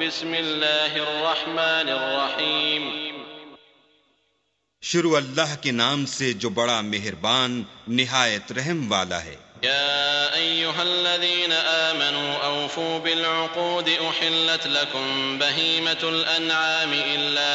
بسم اللہ الرحمن الرحیم۔ شروع اللہ کے نام سے جو بڑا مہربان نہایت رحم والا ہے۔ يا أيها الذين آمنوا أوفوا بالعقود أحلت لكم بهيمة الأنعام إلا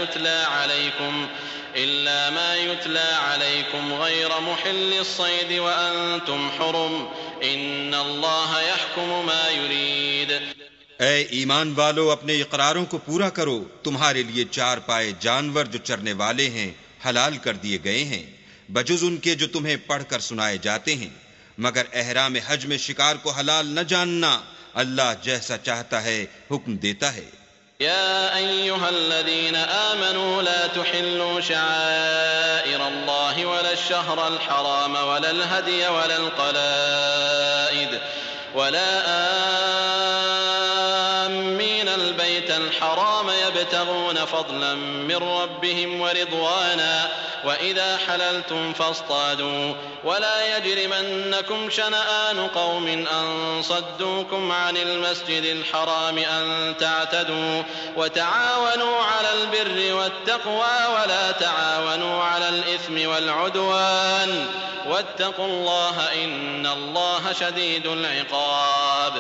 ما يتلى عليكم غير محل الصيد وأنتم حرم إن الله يحكم ما يريد۔ اے ایمان والو، اپنے اقراروں کو پورا کرو۔ تمہارے لیے چار پائے جانور جو چرنے والے ہیں حلال کر دیے گئے ہیں، بجز ان کے جو تمہیں پڑھ کر سنائے جاتے ہیں، مگر احرام حج میں شکار کو حلال نہ جاننا۔ اللہ جیسا چاہتا ہے حکم دیتا ہے۔ يا أيها الذين آمنوا لا تحلوا شعائر الله ولا الشهر الحرام ولا الهدي ولا القلائد ولا آمين البيت الحرام يبتغون فضلا من ربهم ورضوانا وإذا حللتم فاصطادوا ولا يجرمنكم شنآن قوم أن صدوكم عن المسجد الحرام أن تعتدوا وتعاونوا على البر والتقوى ولا تعاونوا على الإثم والعدوان واتقوا الله إن الله شديد العقاب۔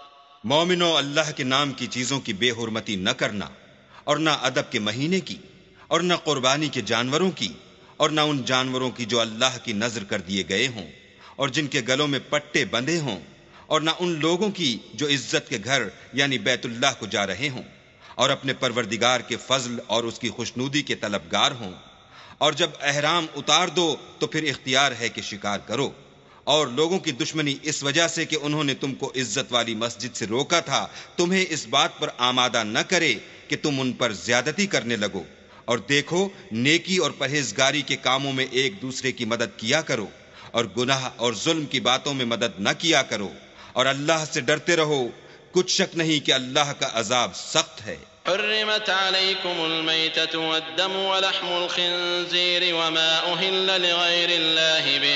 مومنو، اللہ کے نام کی چیزوں کی بے حرمتی نہ کرنا، اور نہ ادب کے مہینے کی، اور نہ قربانی کے جانوروں کی، اور نہ ان جانوروں کی جو اللہ کی نذر کر دیے گئے ہوں اور جن کے گلوں میں پٹے بندھے ہوں، اور نہ ان لوگوں کی جو عزت کے گھر یعنی بیت اللہ کو جا رہے ہوں اور اپنے پروردگار کے فضل اور اس کی خوشنودی کے طلبگار ہوں۔ اور جب احرام اتار دو تو پھر اختیار ہے کہ شکار کرو، اور لوگوں کی دشمنی اس وجہ سے کہ انہوں نے تم کو عزت والی مسجد سے روکا تھا، تمہیں اس بات پر آمادہ نہ کرے کہ تم ان پر زیادتی کرنے لگو۔ اور دیکھو، نیکی اور پرہیزگاری کے کاموں میں ایک دوسرے کی مدد کیا کرو، اور گناہ اور ظلم کی باتوں میں مدد نہ کیا کرو، اور اللہ سے ڈرتے رہو۔ کچھ شک نہیں کہ اللہ کا عذاب سخت ہے۔ حرمت عليكم الميتة والدم ولحم الخنزير وما أهل لغير الله به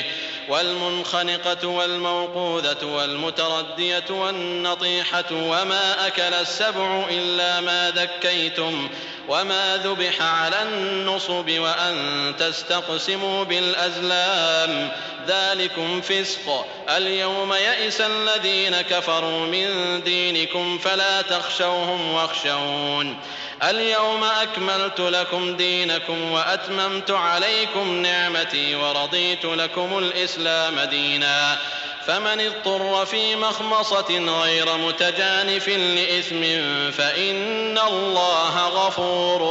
والمنخنقة والموقوذة والمتردية والنطيحة وما أكل السبع إلا ما ذكيتم وما ذبح على النصب وأن تستقسموا بالأزلام ذلكم فسق اليوم يئس الذين كفروا من دينكم فلا تخشوهم واخشون اليوم أكملت لكم دينكم وأتممت عليكم نعمتي ورضيت لكم الإسلام دينا فمن اضطر في مخمصة غير متجانف لإثم فإن الله غفور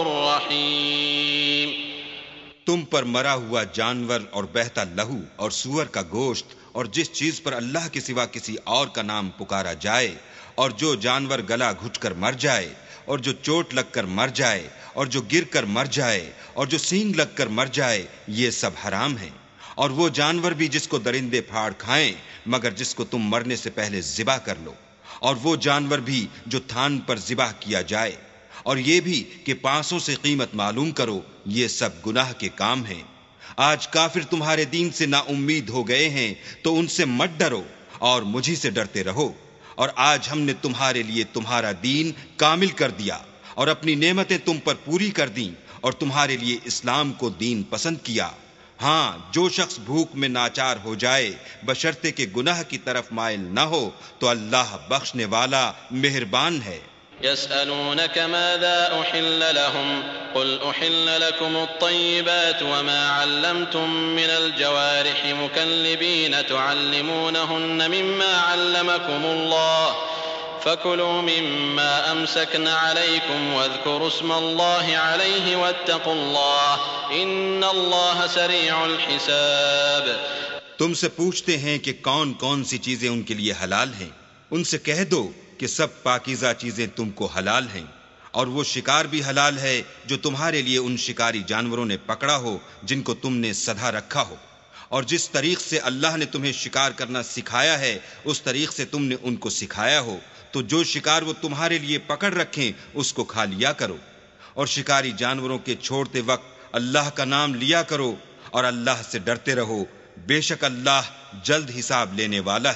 رحيم۔ تم پر مرا ہوا جانور اور بہتا لہو اور سور کا گوشت اور جس چیز پر اللہ کے سوا کسی اور کا نام پکارا جائے، اور جو جانور گلا گھٹ کر مر جائے، اور جو چوٹ لگ کر مر جائے، اور جو گر کر مر جائے، اور جو سینگ لگ کر مر جائے، یہ سب حرام ہیں۔ اور وہ جانور بھی جس کو درندے پھاڑ کھائیں مگر جس کو تم مرنے سے پہلے ذبح کر لو، اور وہ جانور بھی جو تھان پر ذبح کیا جائے، اور یہ بھی کہ پانسوں سے قیمت معلوم کرو، یہ سب گناہ کے کام ہیں۔ آج کافر تمہارے دین سے نا امید ہو گئے ہیں تو ان سے مت ڈرو اور مجھی سے ڈرتے رہو۔ اور آج ہم نے تمہارے لیے تمہارا دین کامل کر دیا اور اپنی نعمتیں تم پر پوری کر دیں اور تمہارے لیے اسلام کو دین پسند کیا۔ ہاں، جو شخص بھوک میں ناچار ہو جائے بشرطے کہ گناہ کی طرف مائل نہ ہو تو اللہ بخشنے والا مہربان ہے۔ يسألونك ماذا أحل لهم قل أحل لكم الطيبات وما علمتم من الجوارح مكلبين تعلمونهن مما علمكم الله فكلوا مما أمسكن عليكم واذكروا اسم الله عليه واتقوا الله إن الله سريع الحساب۔ تم سے پوچھتے ہیں کہ کون کون سی چیزیں ان کے لیے حلال ہیں، ان سے کہہ دو کہ سب پاکیزہ چیزیں تم کو حلال ہیں، اور وہ شکار بھی حلال ہے جو تمہارے لیے ان شکاری جانوروں نے پکڑا ہو جن کو تم نے سدھا رکھا ہو، اور جس طریق سے اللہ نے تمہیں شکار کرنا سکھایا ہے اس طریق سے تم نے ان کو سکھایا ہو، تو جو شکار وہ تمہارے لیے پکڑ رکھیں اس کو کھا لیا کرو، اور شکاری جانوروں کے چھوڑتے وقت اللہ کا نام لیا کرو، اور اللہ سے ڈرتے رہو، بے شک اللہ جلد حساب لینے والا ہے۔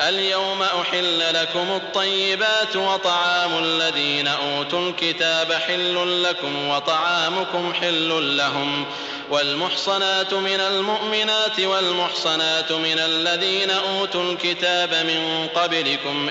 اليوم أحل لكم الطيبات وطعام الذين أوتوا الكتاب حل لكم وطعامكم حل لهم والمحصنات من المؤمنات والمحصنات من الذين أوتوا الكتاب من قبلكم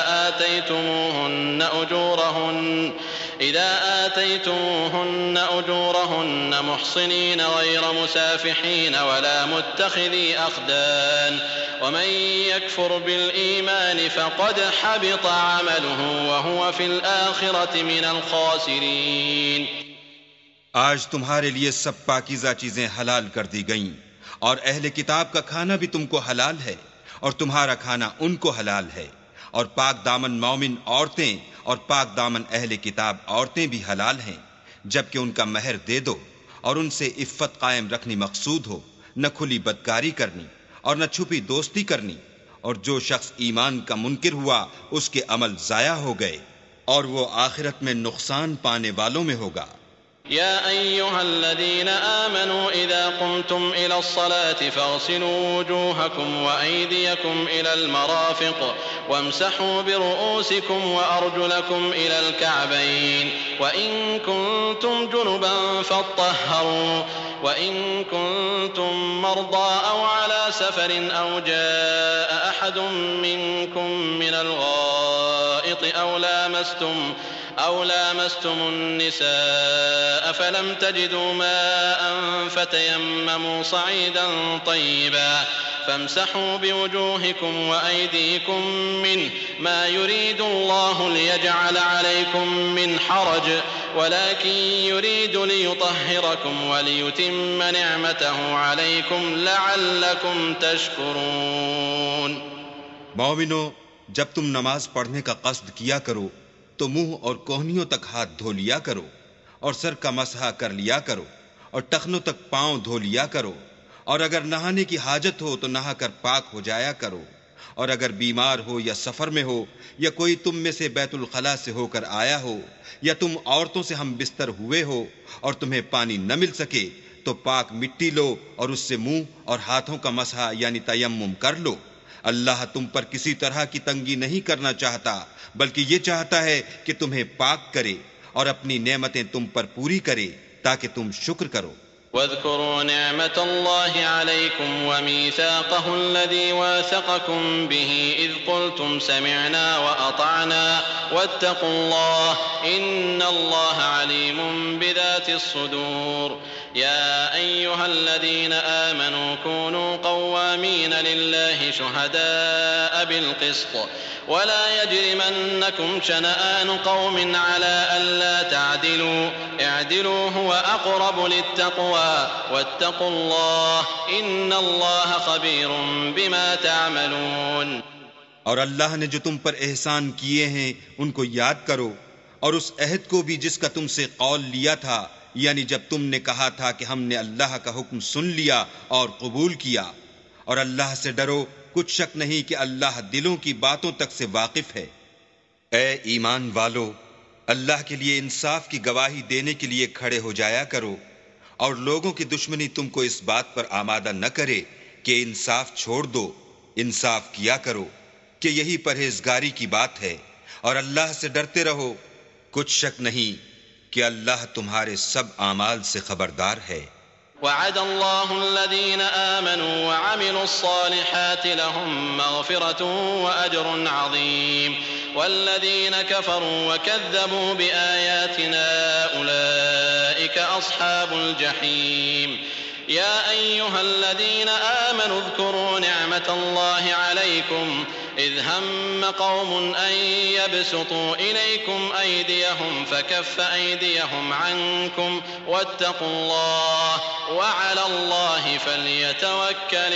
إذا آتيتموهن أجورهن محصنين غير مسافحين ولا متخذي أخدان ومن يكفر بالإيمان فقد حبط عمله وهو في الآخرة من الخاسرين. آج تمہارے لیے سب پاکیزہ چیزیں حلال کر دی گئیں، اور اہل کتاب کا کھانا بھی تم کو حلال ہے، اور تمہارا کھانا ان کو حلال ہے، اور پاک دامن مومن عورتیں اور پاک دامن اہل کتاب عورتیں بھی حلال ہیں، جبکہ ان کا مہر دے دو اور ان سے عفت قائم رکھنی مقصود ہو، نہ کھلی بدکاری کرنی اور نہ چھپی دوستی کرنی، اور جو شخص ایمان کا منکر ہوا اس کے عمل ضائع ہو گئے اور وہ آخرت میں نقصان پانے والوں میں ہوگا. يا أيها الذين آمنوا إذا قمتم إلى الصلاة فاغسلوا وجوهكم وأيديكم إلى المرافق وامسحوا برؤوسكم وأرجلكم إلى الكعبين وإن كنتم جنبا فاطهروا وإن كنتم مرضى أو على سفر أو جاء أحد منكم من الغائط أو لامستم النساء فلم تجدوا ماء فتيمموا صعيدا طيبا فامسحوا بوجوهكم وأيديكم منه ما يريد الله ليجعل عليكم من حرج ولكن يريد ليطهركم وليتم نعمته عليكم لعلكم تشكرون. مومنو، جب تم نماز پڑھنے کا قصد کیا کرو تو منہ اور کوہنیوں تک ہاتھ دھو لیا کرو اور سر کا مسح کر لیا کرو اور ٹخنوں تک پاؤں دھو لیا کرو، اور اگر نہانے کی حاجت ہو تو نہا کر پاک ہو جایا کرو، اور اگر بیمار ہو یا سفر میں ہو یا کوئی تم میں سے بیت الخلاء سے ہو کر آیا ہو یا تم عورتوں سے ہم بستر ہوئے ہو اور تمہیں پانی نہ مل سکے تو پاک مٹی لو اور اس سے منہ اور ہاتھوں کا مسح یعنی تیمم کر لو. اللہ تم پر کسی طرح کی تنگی نہیں کرنا چاہتا، بلکہ یہ چاہتا ہے کہ تمہیں پاک کرے اور اپنی نعمتیں تم پر پوری کرے تاکہ تم شکر کرو. واذكروا نعمة الله عليكم وميثاقه الذي واثقكم به إذ قلتم سمعنا وأطعنا واتقوا الله إن الله عليم بذات الصدور. يا أيها الذين آمنوا كونوا قوامين لله شهداء بالقسط ولا يجرمنكم شنآن قوم على ألا تعدلوا اعدلوا هو أقرب للتقوى واتقوا الله إن الله خبير بما تعملون. اور اللہ نے جو تم پر احسان کیے ہیں ان کو یاد کرو، اور اس عہد کو بھی جس کا تم سے قول لیا تھا، یعنی جب تم نے کہا تھا کہ ہم نے اللہ کا حکم سن لیا اور قبول کیا. اور اللہ سے ڈرو، کچھ شک نہیں کہ اللہ دلوں کی باتوں تک سے واقف ہے. اے ایمان والو، اللہ کے لیے انصاف کی گواہی دینے کے لیے کھڑے ہو جایا کرو، اور لوگوں کی دشمنی تم کو اس بات پر آمادہ نہ کرے کہ انصاف چھوڑ دو. انصاف کیا کرو کہ یہی پرہیزگاری کی بات ہے، اور اللہ سے ڈرتے رہو، کچھ شک نہیں کہ اللہ تمہارے سب اعمال سے خبردار ہے. وعد الله الذين آمنوا وعملوا الصالحات لهم مغفرة وأجر عظيم والذين كفروا وكذبوا بآياتنا أولئك أصحاب الجحيم. يا أيها الذين آمنوا اذكروا نعمة الله عليكم إذ هم قوم أن يبسطوا إليكم أيديهم فكف أيديهم عنكم واتقوا الله وعلى الله فليتوكل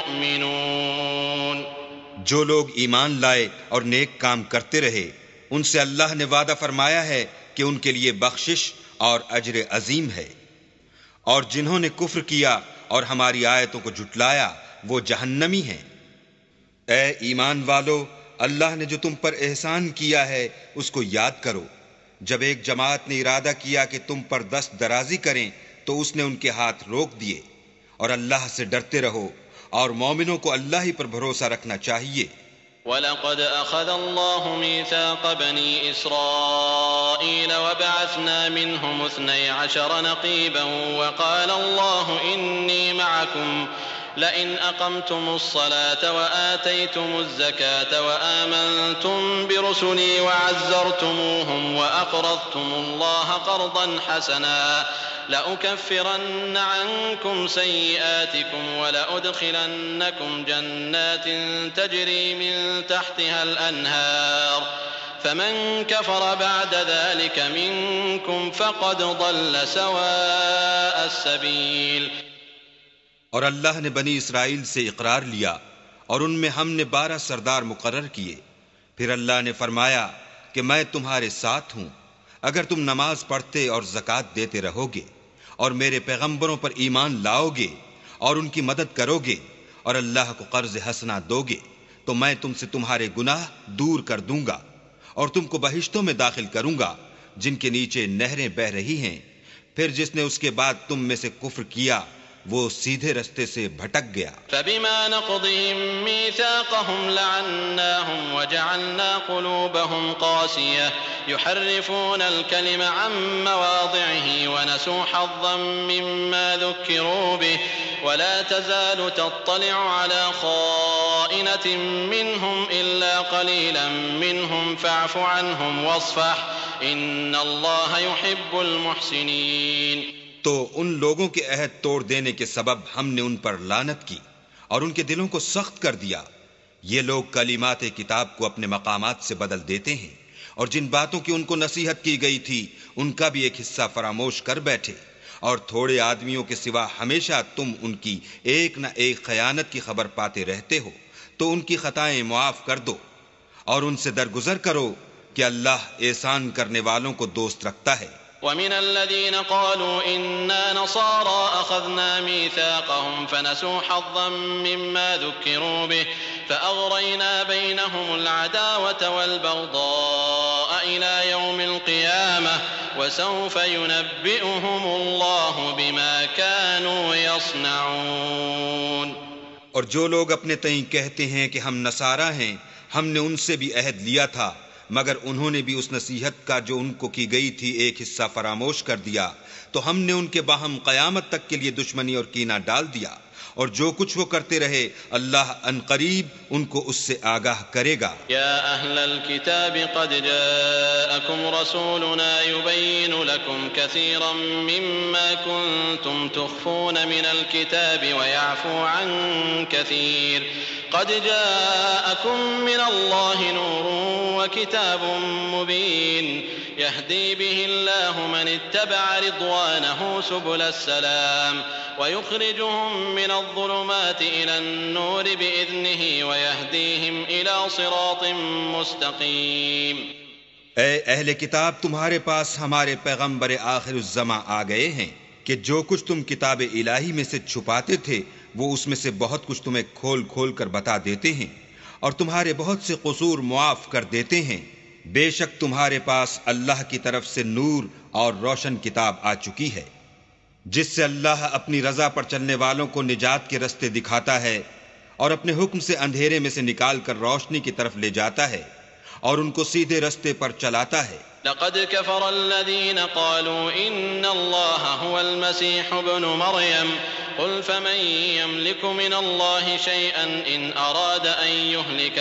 المؤمنون. جو لوگ ایمان لائے اور نیک کام کرتے رہے ان سے اللہ نے وعدہ فرمایا ہے کہ ان کے لیے بخشش اور اجر عظیم ہے، اور جنہوں نے کفر کیا اور ہماری آیتوں کو جھٹلایا وہ جہنمی ہیں. اے ایمان والو، اللہ نے جو تم پر احسان کیا ہے اس کو یاد کرو. جب ایک جماعت نے ارادہ کیا کہ تم پر دست درازی کریں تو اس نے ان کے ہاتھ روک دیے. اور اللہ سے ڈرتے رہو، اور مومنوں کو اللہ ہی پر بھروسہ رکھنا چاہیے. وَلَقَدْ أَخَذَ اللَّهُ مِيثَاقَ بَنِي إِسْرَائِيلَ وَبَعَثْنَا مِنْهُمُ 12 نَقِيبًا وَقَالَ اللَّهُ إِنِّي مَعَكُمْ لئن أقمتم الصلاة وآتيتم الزكاة وآمنتم برسلي وعزرتموهم وأقرضتم الله قرضا حسنا لأكفرن عنكم سيئاتكم ولأدخلنكم جنات تجري من تحتها الأنهار فمن كفر بعد ذلك منكم فقد ضل سواء السبيل. اور اللہ نے بنی اسرائیل سے اقرار لیا اور ان میں ہم نے 12 سردار مقرر کیے. پھر اللہ نے فرمایا کہ میں تمہارے ساتھ ہوں اگر تم نماز پڑھتے اور زکوٰۃ دیتے رہو گے اور میرے پیغمبروں پر ایمان لاؤ گے اور ان کی مدد کرو گے اور اللہ کو قرض حسنہ دو گے تو میں تم سے تمہارے گناہ دور کر دوں گا اور تم کو بہشتوں میں داخل کروں گا جن کے نیچے نہریں بہہ رہی ہیں. پھر جس نے اس کے بعد تم میں سے کفر کیا وہ سیدھے رستے سے بھٹک گیا. فبما نقضهم ميثاقهم لعناهم وجعلنا قلوبهم قاسية يحرفون الكلم عن مواضعه ونسوا حظا مما ذكروا به ولا تزال تطلع على خائنة منهم إلا قليلا منهم فاعف عنهم واصفح إن الله يحب المحسنين. تو ان لوگوں کے عہد توڑ دینے کے سبب ہم نے ان پر لعنت کی اور ان کے دلوں کو سخت کر دیا. یہ لوگ کلمات کتاب کو اپنے مقامات سے بدل دیتے ہیں اور جن باتوں کی ان کو نصیحت کی گئی تھی ان کا بھی ایک حصہ فراموش کر بیٹھے. اور تھوڑے آدمیوں کے سوا ہمیشہ تم ان کی ایک نہ ایک خیانت کی خبر پاتے رہتے ہو تو ان کی خطائیں معاف کر دو اور ان سے درگزر کرو کہ اللہ احسان کرنے والوں کو دوست رکھتا ہے. ومن الذين قالوا إنا نصارى أخذنا ميثاقهم فنسوا حظا مما ذكروا به فأغرينا بينهم العداوة والبغضاء إلى يوم القيامة وسوف ينبئهم الله بما كانوا يصنعون. اور جو لوگ اپنے تئیں کہتے ہیں کہ ہم نصارہ ہیں ہم نے ان سے بھی عہد لیا تھا مگر انہوں نے بھی اس نصیحت کا جو ان کو کی گئی تھی ایک حصہ فراموش کر دیا تو ہم نے ان کے باہم قیامت تک کے لیے دشمنی اور کینہ ڈال دیا اور جو کچھ وہ کرتے رہے اللہ عنقریب ان کو اس سے آگاہ کرے گا. یا اہل الکتاب قد جاءکم رسولنا یبین لکم کثیرا مما کنتم تخفون من الکتاب ویعفو عن کثیر قد جاءكم من الله نور وكتاب مبين يهدي به الله من اتبع رضوانه سبل السلام ويخرجهم من الظلمات إلى النور بإذنه ويهديهم إلى صراط مستقيم. اے اہل کتاب تمہارے پاس ہمارے پیغمبر آخر الزماں آ گئے ہیں کہ جو کچھ تم کتاب الہی میں سے چھپاتے تھے وہ اس میں سے بہت کچھ تمہیں کھول کھول کر بتا دیتے ہیں اور تمہارے بہت سے قصور معاف کر دیتے ہیں. بے شک تمہارے پاس اللہ کی طرف سے نور اور روشن کتاب آ چکی ہے جس سے اللہ اپنی رضا پر چلنے والوں کو نجات کے رستے دکھاتا ہے اور اپنے حکم سے اندھیرے میں سے نکال کر روشنی کی طرف لے جاتا ہے اور ان کو سیدھے رستے پر چلاتا ہے. لقد كفر الذين قالوا إن الله هو المسيح ابن مريم قل فمن يملك من الله شيئا إن أراد أن يهلك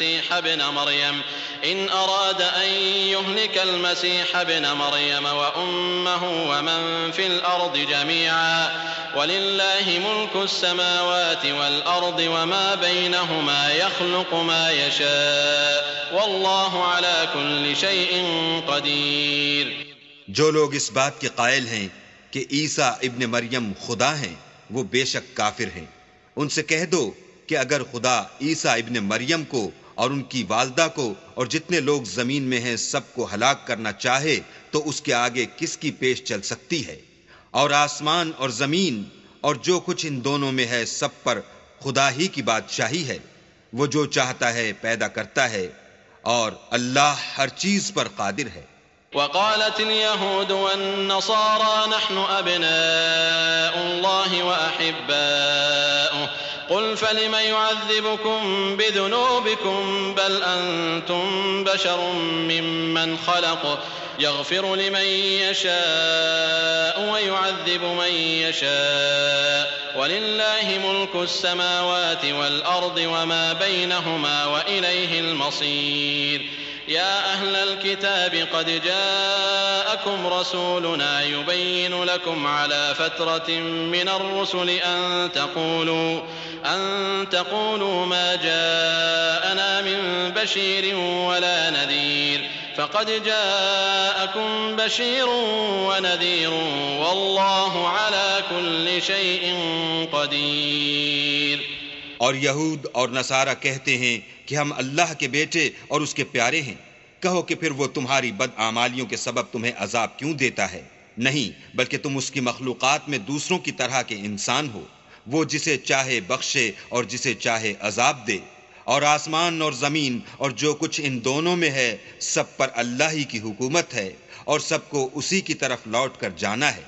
المسيح ابن مريم وأمه ومن في الأرض جميعا ولله ملك السماوات والأرض وما بينهما يخلق ما يشاء والله على كل شيء قدیر. جو لوگ اس بات کے قائل ہیں کہ عیسیٰ ابن مریم خدا ہیں وہ بے شک کافر ہیں. ان سے کہہ دو کہ اگر خدا عیسیٰ ابن مریم کو اور ان کی والدہ کو اور جتنے لوگ زمین میں ہیں سب کو ہلاک کرنا چاہے تو اس کے آگے کس کی پیش چل سکتی ہے. اور آسمان اور زمین اور جو کچھ ان دونوں میں ہے سب پر خدا ہی کی بادشاہی ہے. وہ جو چاہتا ہے پیدا کرتا ہے اور اللہ ہر چیز پر قادر ہے. وقالت اليهود والنصارى نحن أبناء الله وأحباؤه قل فلم يعذبكم بذنوبكم بل أنتم بشر ممن خلق يغفر لمن يشاء ويعذب من يشاء ولله ملك السماوات والأرض وما بينهما وإليه المصير يا أهل الكتاب قد جاءكم رسولنا يبين لكم على فترة من الرسل أن تقولوا ما جاءنا من بشير ولا نذير فقد جاءكم بشير ونذير والله على كل شيء قدير۔ اور یہود اور نصارہ کہتے ہیں کہ ہم اللہ کے بیٹے اور اس کے پیارے ہیں۔ کہو کہ پھر وہ تمہاری بدعمالیوں کے سبب تمہیں عذاب کیوں دیتا ہے؟ نہیں، بلکہ تم اس کی مخلوقات میں دوسروں کی طرح کے انسان ہو، وہ جسے چاہے بخشے اور جسے چاہے عذاب دے، اور آسمان اور زمین اور جو کچھ ان دونوں میں ہے سب پر اللہ ہی کی حکومت ہے اور سب کو اسی کی طرف لوٹ کر جانا ہے۔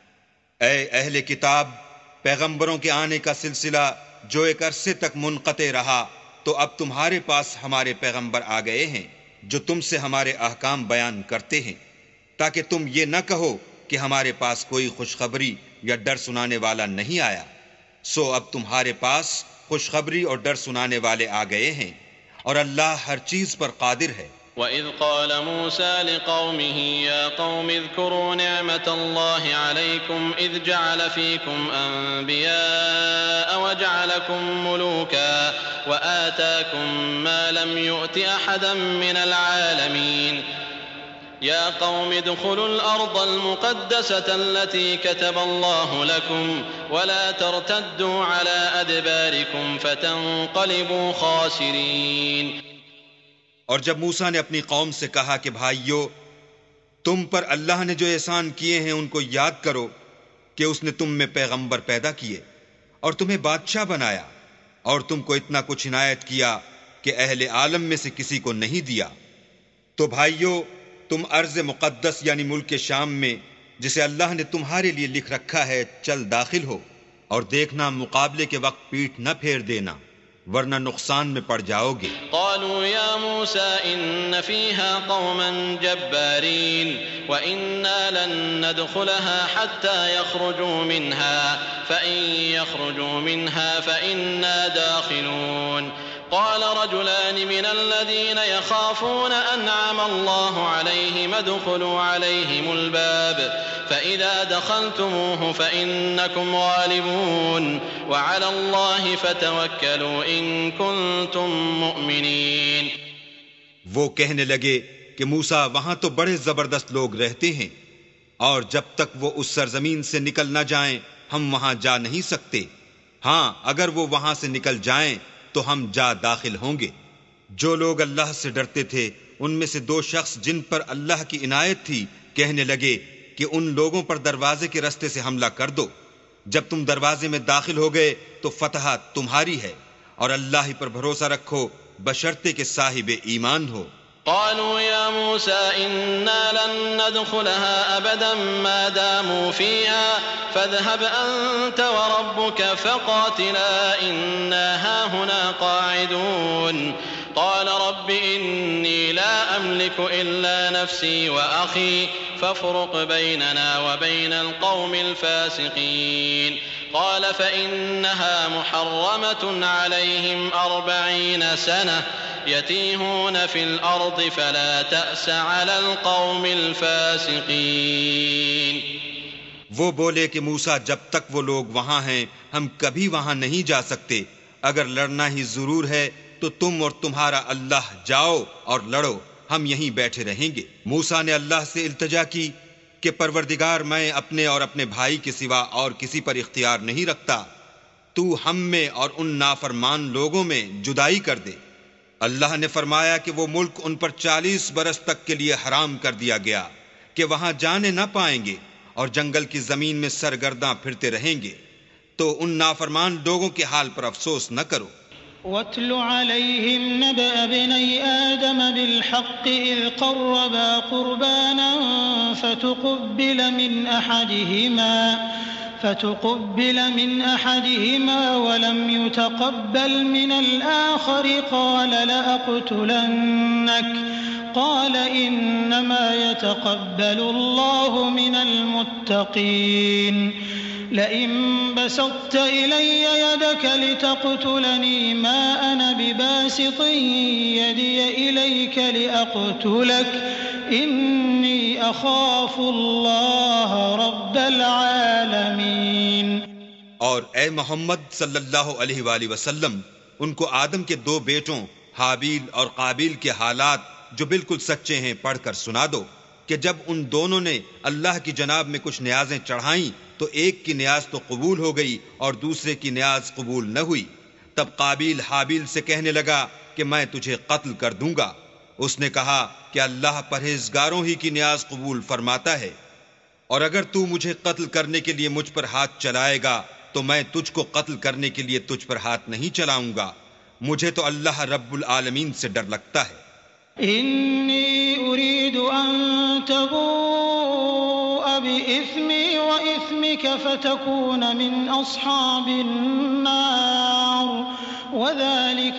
اے اہل کتاب، پیغمبروں کے آنے کا سلسلہ جو ایک عرصے تک منقطع رہا، تو اب تمہارے پاس ہمارے پیغمبر آ گئے ہیں جو تم سے ہمارے احکام بیان کرتے ہیں، تاکہ تم یہ نہ کہو کہ ہمارے پاس کوئی خوشخبری یا ڈر سنانے والا نہیں آیا۔ سو اب تمہارے پاس خوشخبری اور ڈر سنانے والے آ گئے ہیں، اور اللہ ہر چیز پر قادر ہے۔ وَإِذْ قَالَ مُوسَى لِقَوْمِهِ يَا قَوْمِ اذْكُرُوا نِعْمَةَ اللَّهِ عَلَيْكُمْ إِذْ جَعَلَ فِيكُمْ أَنْبِيَاءَ وَجَعَلَكُمْ مُلُوكًا وَآتَاكُمْ مَا لَمْ يُؤْتِ أَحَدًا مِنَ الْعَالَمِينَ يَا قَوْمِ ادْخُلُوا الْأَرْضَ الْمُقَدَّسَةَ الَّتِي كَتَبَ اللَّهُ لَكُمْ وَلَا تَرْتَدُّوا عَلَى أَدْبَارِكُمْ فَتَنقَلِبُوا خَاسِرِينَ۔ اور جب موسیٰ نے اپنی قوم سے کہا کہ بھائیو، تم پر اللہ نے جو احسان کیے ہیں ان کو یاد کرو، کہ اس نے تم میں پیغمبر پیدا کیے اور تمہیں بادشاہ بنایا، اور تم کو اتنا کچھ عنایت کیا کہ اہل عالم میں سے کسی کو نہیں دیا۔ تو بھائیو، تم ارض مقدس یعنی ملک شام میں جسے اللہ نے تمہارے لیے لکھ رکھا ہے چل داخل ہو، اور دیکھنا مقابلے کے وقت پیٹھ نہ پھیر دینا، ورنہ نقصان میں پڑ جاؤ گے۔ قالوا يا موسى إن فيها قوما جبارين وإنا لن ندخلها حتى يخرجوا منها فإن يخرجوا منها فإنا داخلون قال رجلان من الذين يخافون أنعم الله عليهم ادخلوا عليهم الباب فإذا دخلتموه فإنكم غالبون وعلى الله فتوكلوا إن كنتم مؤمنين۔ وہ کہنے لگے کہ موسیٰ، وہاں تو بڑے زبردست لوگ رہتے ہیں، اور جب تک وہ اس سرزمین سے نکل نہ جائیں ہم وہاں جا نہیں سکتے۔ ہاں، اگر وہ وہاں سے نکل جائیں تو ہم جا داخل ہوں گے۔ جو لوگ اللہ سے ڈرتے تھے ان میں سے دو شخص جن پر اللہ کی عنایت تھی کہنے لگے کہ ان لوگوں پر دروازے کے رستے سے حملہ کر دو۔ جب تم دروازے میں داخل ہو گئے تو فتح تمہاری ہے، اور اللہ ہی پر بھروسہ رکھو بشرطے کہ صاحب ایمان ہو۔ قالوا يا موسى إنا لن ندخلها أبدا ما داموا فيها فاذهب أنت وربك فقاتلا إنا هاهنا قاعدون قال رب إني لا أملك إلا نفسي وأخي فافرق بيننا وبين القوم الفاسقين قال فإنها محرمة عليهم 40 سنة يتيهون في الأرض فلا تأس على القوم الفاسقين۔ وہ بولے کہ موسیٰ، جب تک وہ لوگ وہاں ہیں ہم کبھی وہاں نہیں جا سکتے، اگر لڑنا ہی ضرور ہے تو تم اور تمہارا اللہ جاؤ اور لڑو، ہم یہیں بیٹھے رہیں گے۔ موسیٰ نے اللہ سے التجا کی کہ پروردگار، میں اپنے اور اپنے بھائی کے سوا اور کسی پر اختیار نہیں رکھتا، تو ہم میں اور ان نافرمان لوگوں میں جدائی کر دے۔ اللہ نے فرمایا کہ وہ ملک ان پر 40 برس تک کے لیے حرام کر دیا گیا کہ وہاں جانے نہ پائیں گے، اور جنگل کی زمین میں سرگرداں پھرتے رہیں گے، تو ان نافرمان لوگوں کے حال پر افسوس نہ کرو۔ وَاتْلُ عَلَيْهِمْ نَبَأَ ابْنَيْ آدَمَ بِالْحَقِّ إِذْ قَرَّبَا قُرْبَانًا فَتُقُبِّلَ مِنْ فتقبل من أحدهما ولم يتقبل من الآخر قال لأقتلنك قال إنما يتقبل الله من المتقين لئن بسطت إلي يدك لتقتلني ما أنا بباسط يدي إليك لأقتلك إني أخاف الله رب العالمين۔ اور اے محمد صلی اللہ علیہ وآلہ وسلم ان کو آدم کے دو بیٹوں حابیل اور قابیل کے حالات جو بالکل سچے ہیں پڑھ کر سنا دو کہ جب ان دونوں نے اللہ کی جناب میں کچھ نیازیں چڑھائیں تو ایک کی نیاز تو قبول ہو گئی اور دوسرے کی نیاز قبول نہ ہوئی۔ تب قابیل حابیل سے کہنے لگا کہ میں تجھے قتل کر دوں گا۔ اس نے کہا کہ اللہ پرہیزگاروں ہی کی نیاز قبول فرماتا ہے، اور اگر تو مجھے قتل کرنے کے لیے مجھ پر ہاتھ چلائے گا تو میں تجھ کو قتل کرنے کے لیے تجھ پر ہاتھ نہیں چلاؤں گا۔ مجھے تو اللہ رب العالمین سے ڈر لگتا ہے۔ إني أريد أن تبوء بإثمي وإثمك فتكون من أصحاب النار وذلك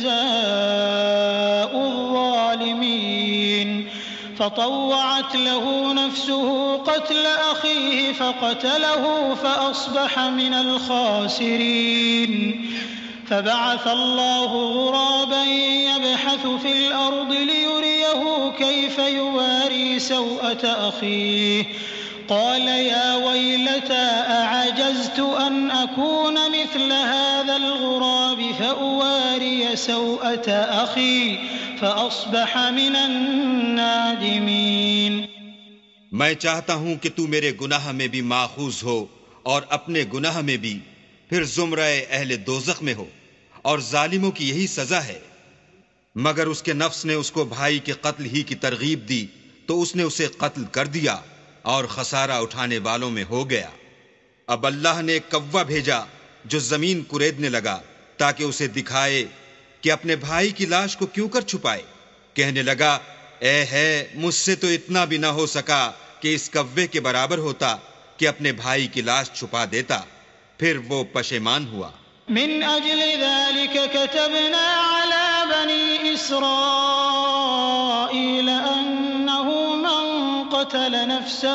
جزاء الظالمين فطوعت له نفسه قتل أخيه فقتله فأصبح من الخاسرين فبعث الله غرابا يبحث في الأرض ليريه كيف يواري سوءة أخيه قال يا ويلتى أعجزت أن أكون مثل هذا الغراب فأواري سوءة أخي فأصبح من النادمين۔ میں چاہتا ہوں کہ تو میرے گناہ میں بھی ماخوذ ہو اور اپنے گناہ میں بھی، پھر زمرہ اہل دوزخ میں ہو، اور ظالموں کی یہی سزا ہے۔ مگر اس کے نفس نے اس کو بھائی کے قتل ہی کی ترغیب دی تو اس نے اسے قتل کر دیا اور خسارہ اٹھانے والوں میں ہو گیا۔ اب اللہ نے ایک کوا بھیجا جو زمین کریدنے لگا تاکہ اسے دکھائے کہ اپنے بھائی کی لاش کو کیوں کر چھپائے۔ کہنے لگا اے ہے مجھ سے تو اتنا بھی نہ ہو سکا کہ اس کوے کے برابر ہوتا کہ اپنے بھائی کی لاش چھپا دیتا۔ پھر وہ پشیمان ہوا۔ من أجل ذلك كتبنا على بني إسرائيل أنه من قتل نفسا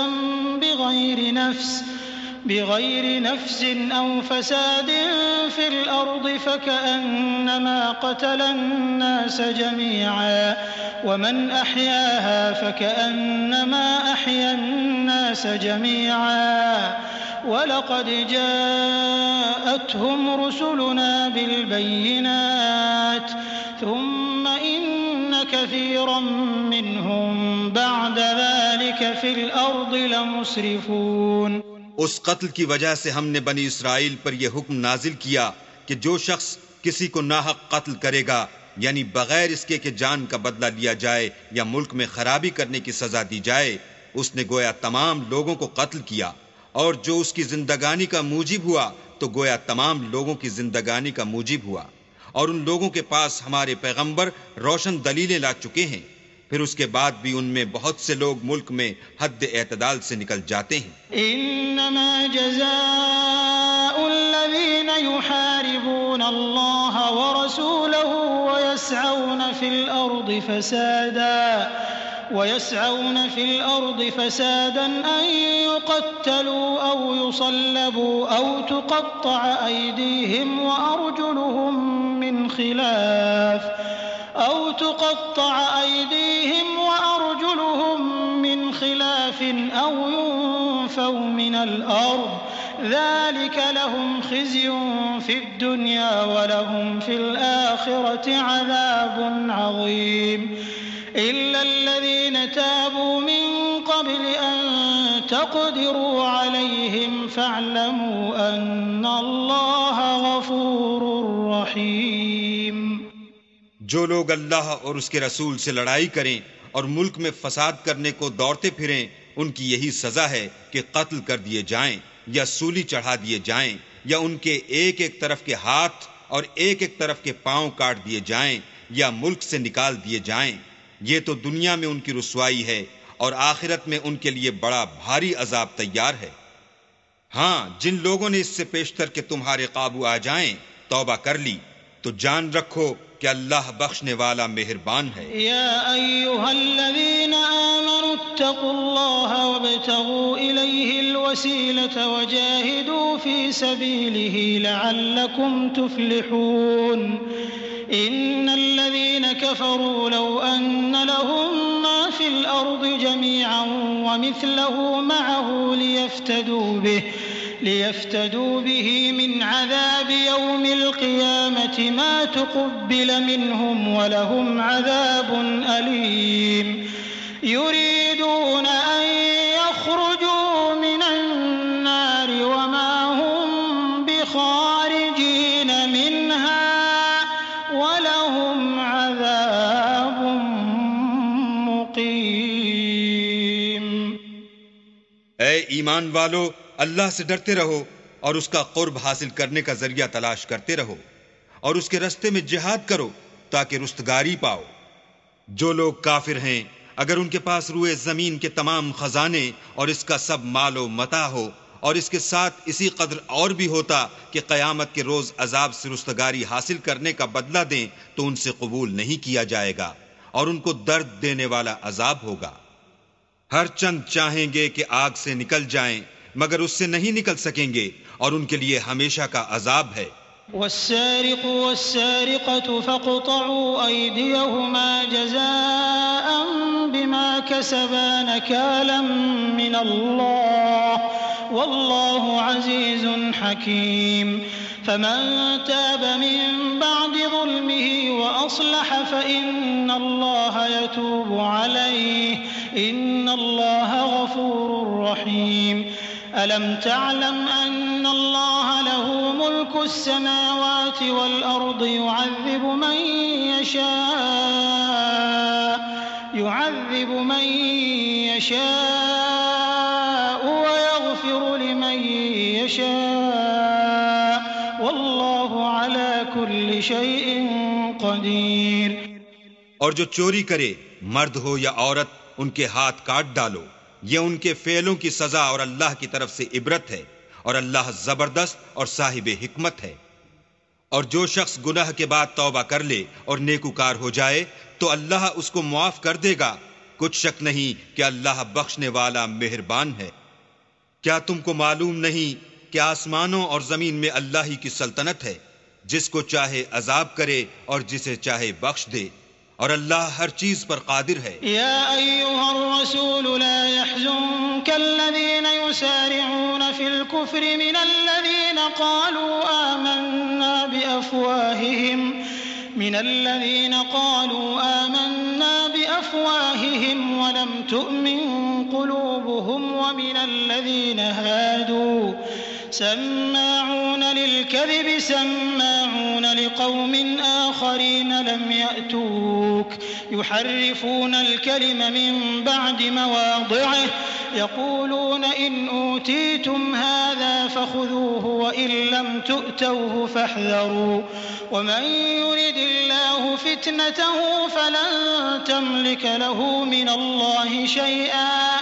بغير نفس أو فساد في الأرض فكأنما قتل الناس جميعا ومن أحياها فكأنما أحيا الناس جميعا وَلَقَدْ جَاءَتْهُمْ رُسُلُنَا بِالْبَيِّنَاتِ ثُمَّ إِنَّ كَثِيرًا مِّنْهُمْ بَعْدَ ذَلِكَ فِي الْأَرْضِ لَمُسْرِفُونَ۔ اس قتل کی وجہ سے ہم نے بنی اسرائیل پر یہ حکم نازل کیا کہ جو شخص کسی کو ناحق قتل کرے گا، یعنی بغیر اس کے کہ جان کا بدلہ لیا جائے یا ملک میں خرابی کرنے کی سزا دی جائے، اس نے گویا تمام لوگوں کو قتل کیا، اور جو اس کی زندگانی کا موجب ہوا تو گویا تمام لوگوں کی زندگانی کا موجب ہوا۔ اور ان لوگوں کے پاس ہمارے پیغمبر روشن دلیلیں لا چکے ہیں، پھر اس کے بعد بھی ان میں بہت سے لوگ ملک میں حد اعتدال سے نکل جاتے ہیں۔ انما جزاء الذين يحاربون الله ورسوله ويسعون في الأرض فسادا أن يقتلوا أو يصلبوا أو تقطع أيديهم وأرجلهم من خلاف أو ينفوا من الأرض ذلك لهم خزي في الدنيا ولهم في الآخرة عذاب عظيم إلا الذين تابوا من قبل أن تقدروا عليهم فاعلموا أن الله غفور رحيم۔ جو لوگ اللہ اور اس کے رسول سے لڑائی کریں اور ملک میں فساد کرنے کو دوڑتے پھریں، ان کی یہی سزا ہے کہ قتل کر دیے جائیں یا سولی چڑھا دیے جائیں یا ان کے ایک ایک طرف کے ہاتھ اور ایک ایک طرف کے پاؤں کاٹ دیے جائیں یا ملک سے نکال دیے جائیں۔ یہ تو دنیا میں ان کی رسوائی ہے اور آخرت میں ان کے لیے بڑا بھاری عذاب تیار ہے۔ ہاں جن لوگوں نے اس سے پیشتر کہ تمہارے قابو آ جائیں توبہ کر لی تو جان رکھو کہ اللہ بخشنے والا مہربان ہے۔ یا ایھا الذین آمنوا اتقوا اللہ وابتغوا الیہ الوسیلۃ وجاہدوا فی سبیلہ لعلکم تفلحون۔ ان الذین کفروا لو ان لهم ما فی الارض جميعا ومثله معه ليفتدوا به من عذاب يوم القيامة ما تقبل منهم ولهم عذاب أليم يريدون أن يخرجوا من النار وما هم بخارجين منها ولهم عذاب مقيم۔ اے ایمان والو، اللہ سے ڈرتے رہو اور اس کا قرب حاصل کرنے کا ذریعہ تلاش کرتے رہو اور اس کے رستے میں جہاد کرو تاکہ رستگاری پاؤ۔ جو لوگ کافر ہیں اگر ان کے پاس روئے زمین کے تمام خزانے اور اس کا سب مال و متاع ہو اور اس کے ساتھ اسی قدر اور بھی ہوتا کہ قیامت کے روز عذاب سے رستگاری حاصل کرنے کا بدلہ دیں تو ان سے قبول نہیں کیا جائے گا اور ان کو درد دینے والا عذاب ہوگا۔ ہر چند چاہیں گے کہ آگ سے نکل جائیں مگر اس سے نہیں نکل سکیں گے اور ان کے لیے ہمیشہ کا عذاب ہے۔ والسارق والسارقة فاقطعوا أيديهما جزاء بما كسبا نكالا من الله والله عزيز حكيم۔ فمن تاب من بعد ظلمه وأصلح فإن الله يتوب عليه إن الله غفور رحيم۔ ألم تعلم أن الله له ملك السماوات والأرض يعذب من يشاء ويغفر لمن يشاء والله على كل شيء قدير۔ اور جو چوری کرے مرد ہو یا عورت ان کے ہاتھ کاٹ ڈالو، یہ ان کے فعلوں کی سزا اور اللہ کی طرف سے عبرت ہے اور اللہ زبردست اور صاحب حکمت ہے۔ اور جو شخص گناہ کے بعد توبہ کر لے اور نیکوکار ہو جائے تو اللہ اس کو معاف کر دے گا، کچھ شک نہیں کہ اللہ بخشنے والا مہربان ہے۔ کیا تم کو معلوم نہیں کہ آسمانوں اور زمین میں اللہ ہی کی سلطنت ہے، جس کو چاہے عذاب کرے اور جسے چاہے بخش دے، اور اللہ ہر چیز پر قادر ہے۔ یا ایھا الرسول لا يحزنك الذين يسارعون في الكفر من الذين قالوا آمنا بأفواههم ولم تؤمن قلوبهم ومن الذين هادوا سماعون للكذب سماعون لقوم آخرين لم يأتوك يحرفون الكلم من بعد مواضعه يقولون إن أوتيتم هذا فخذوه وإن لم تؤتوه فاحذروا ومن يرد الله فتنته فلن تملك له من الله شيئا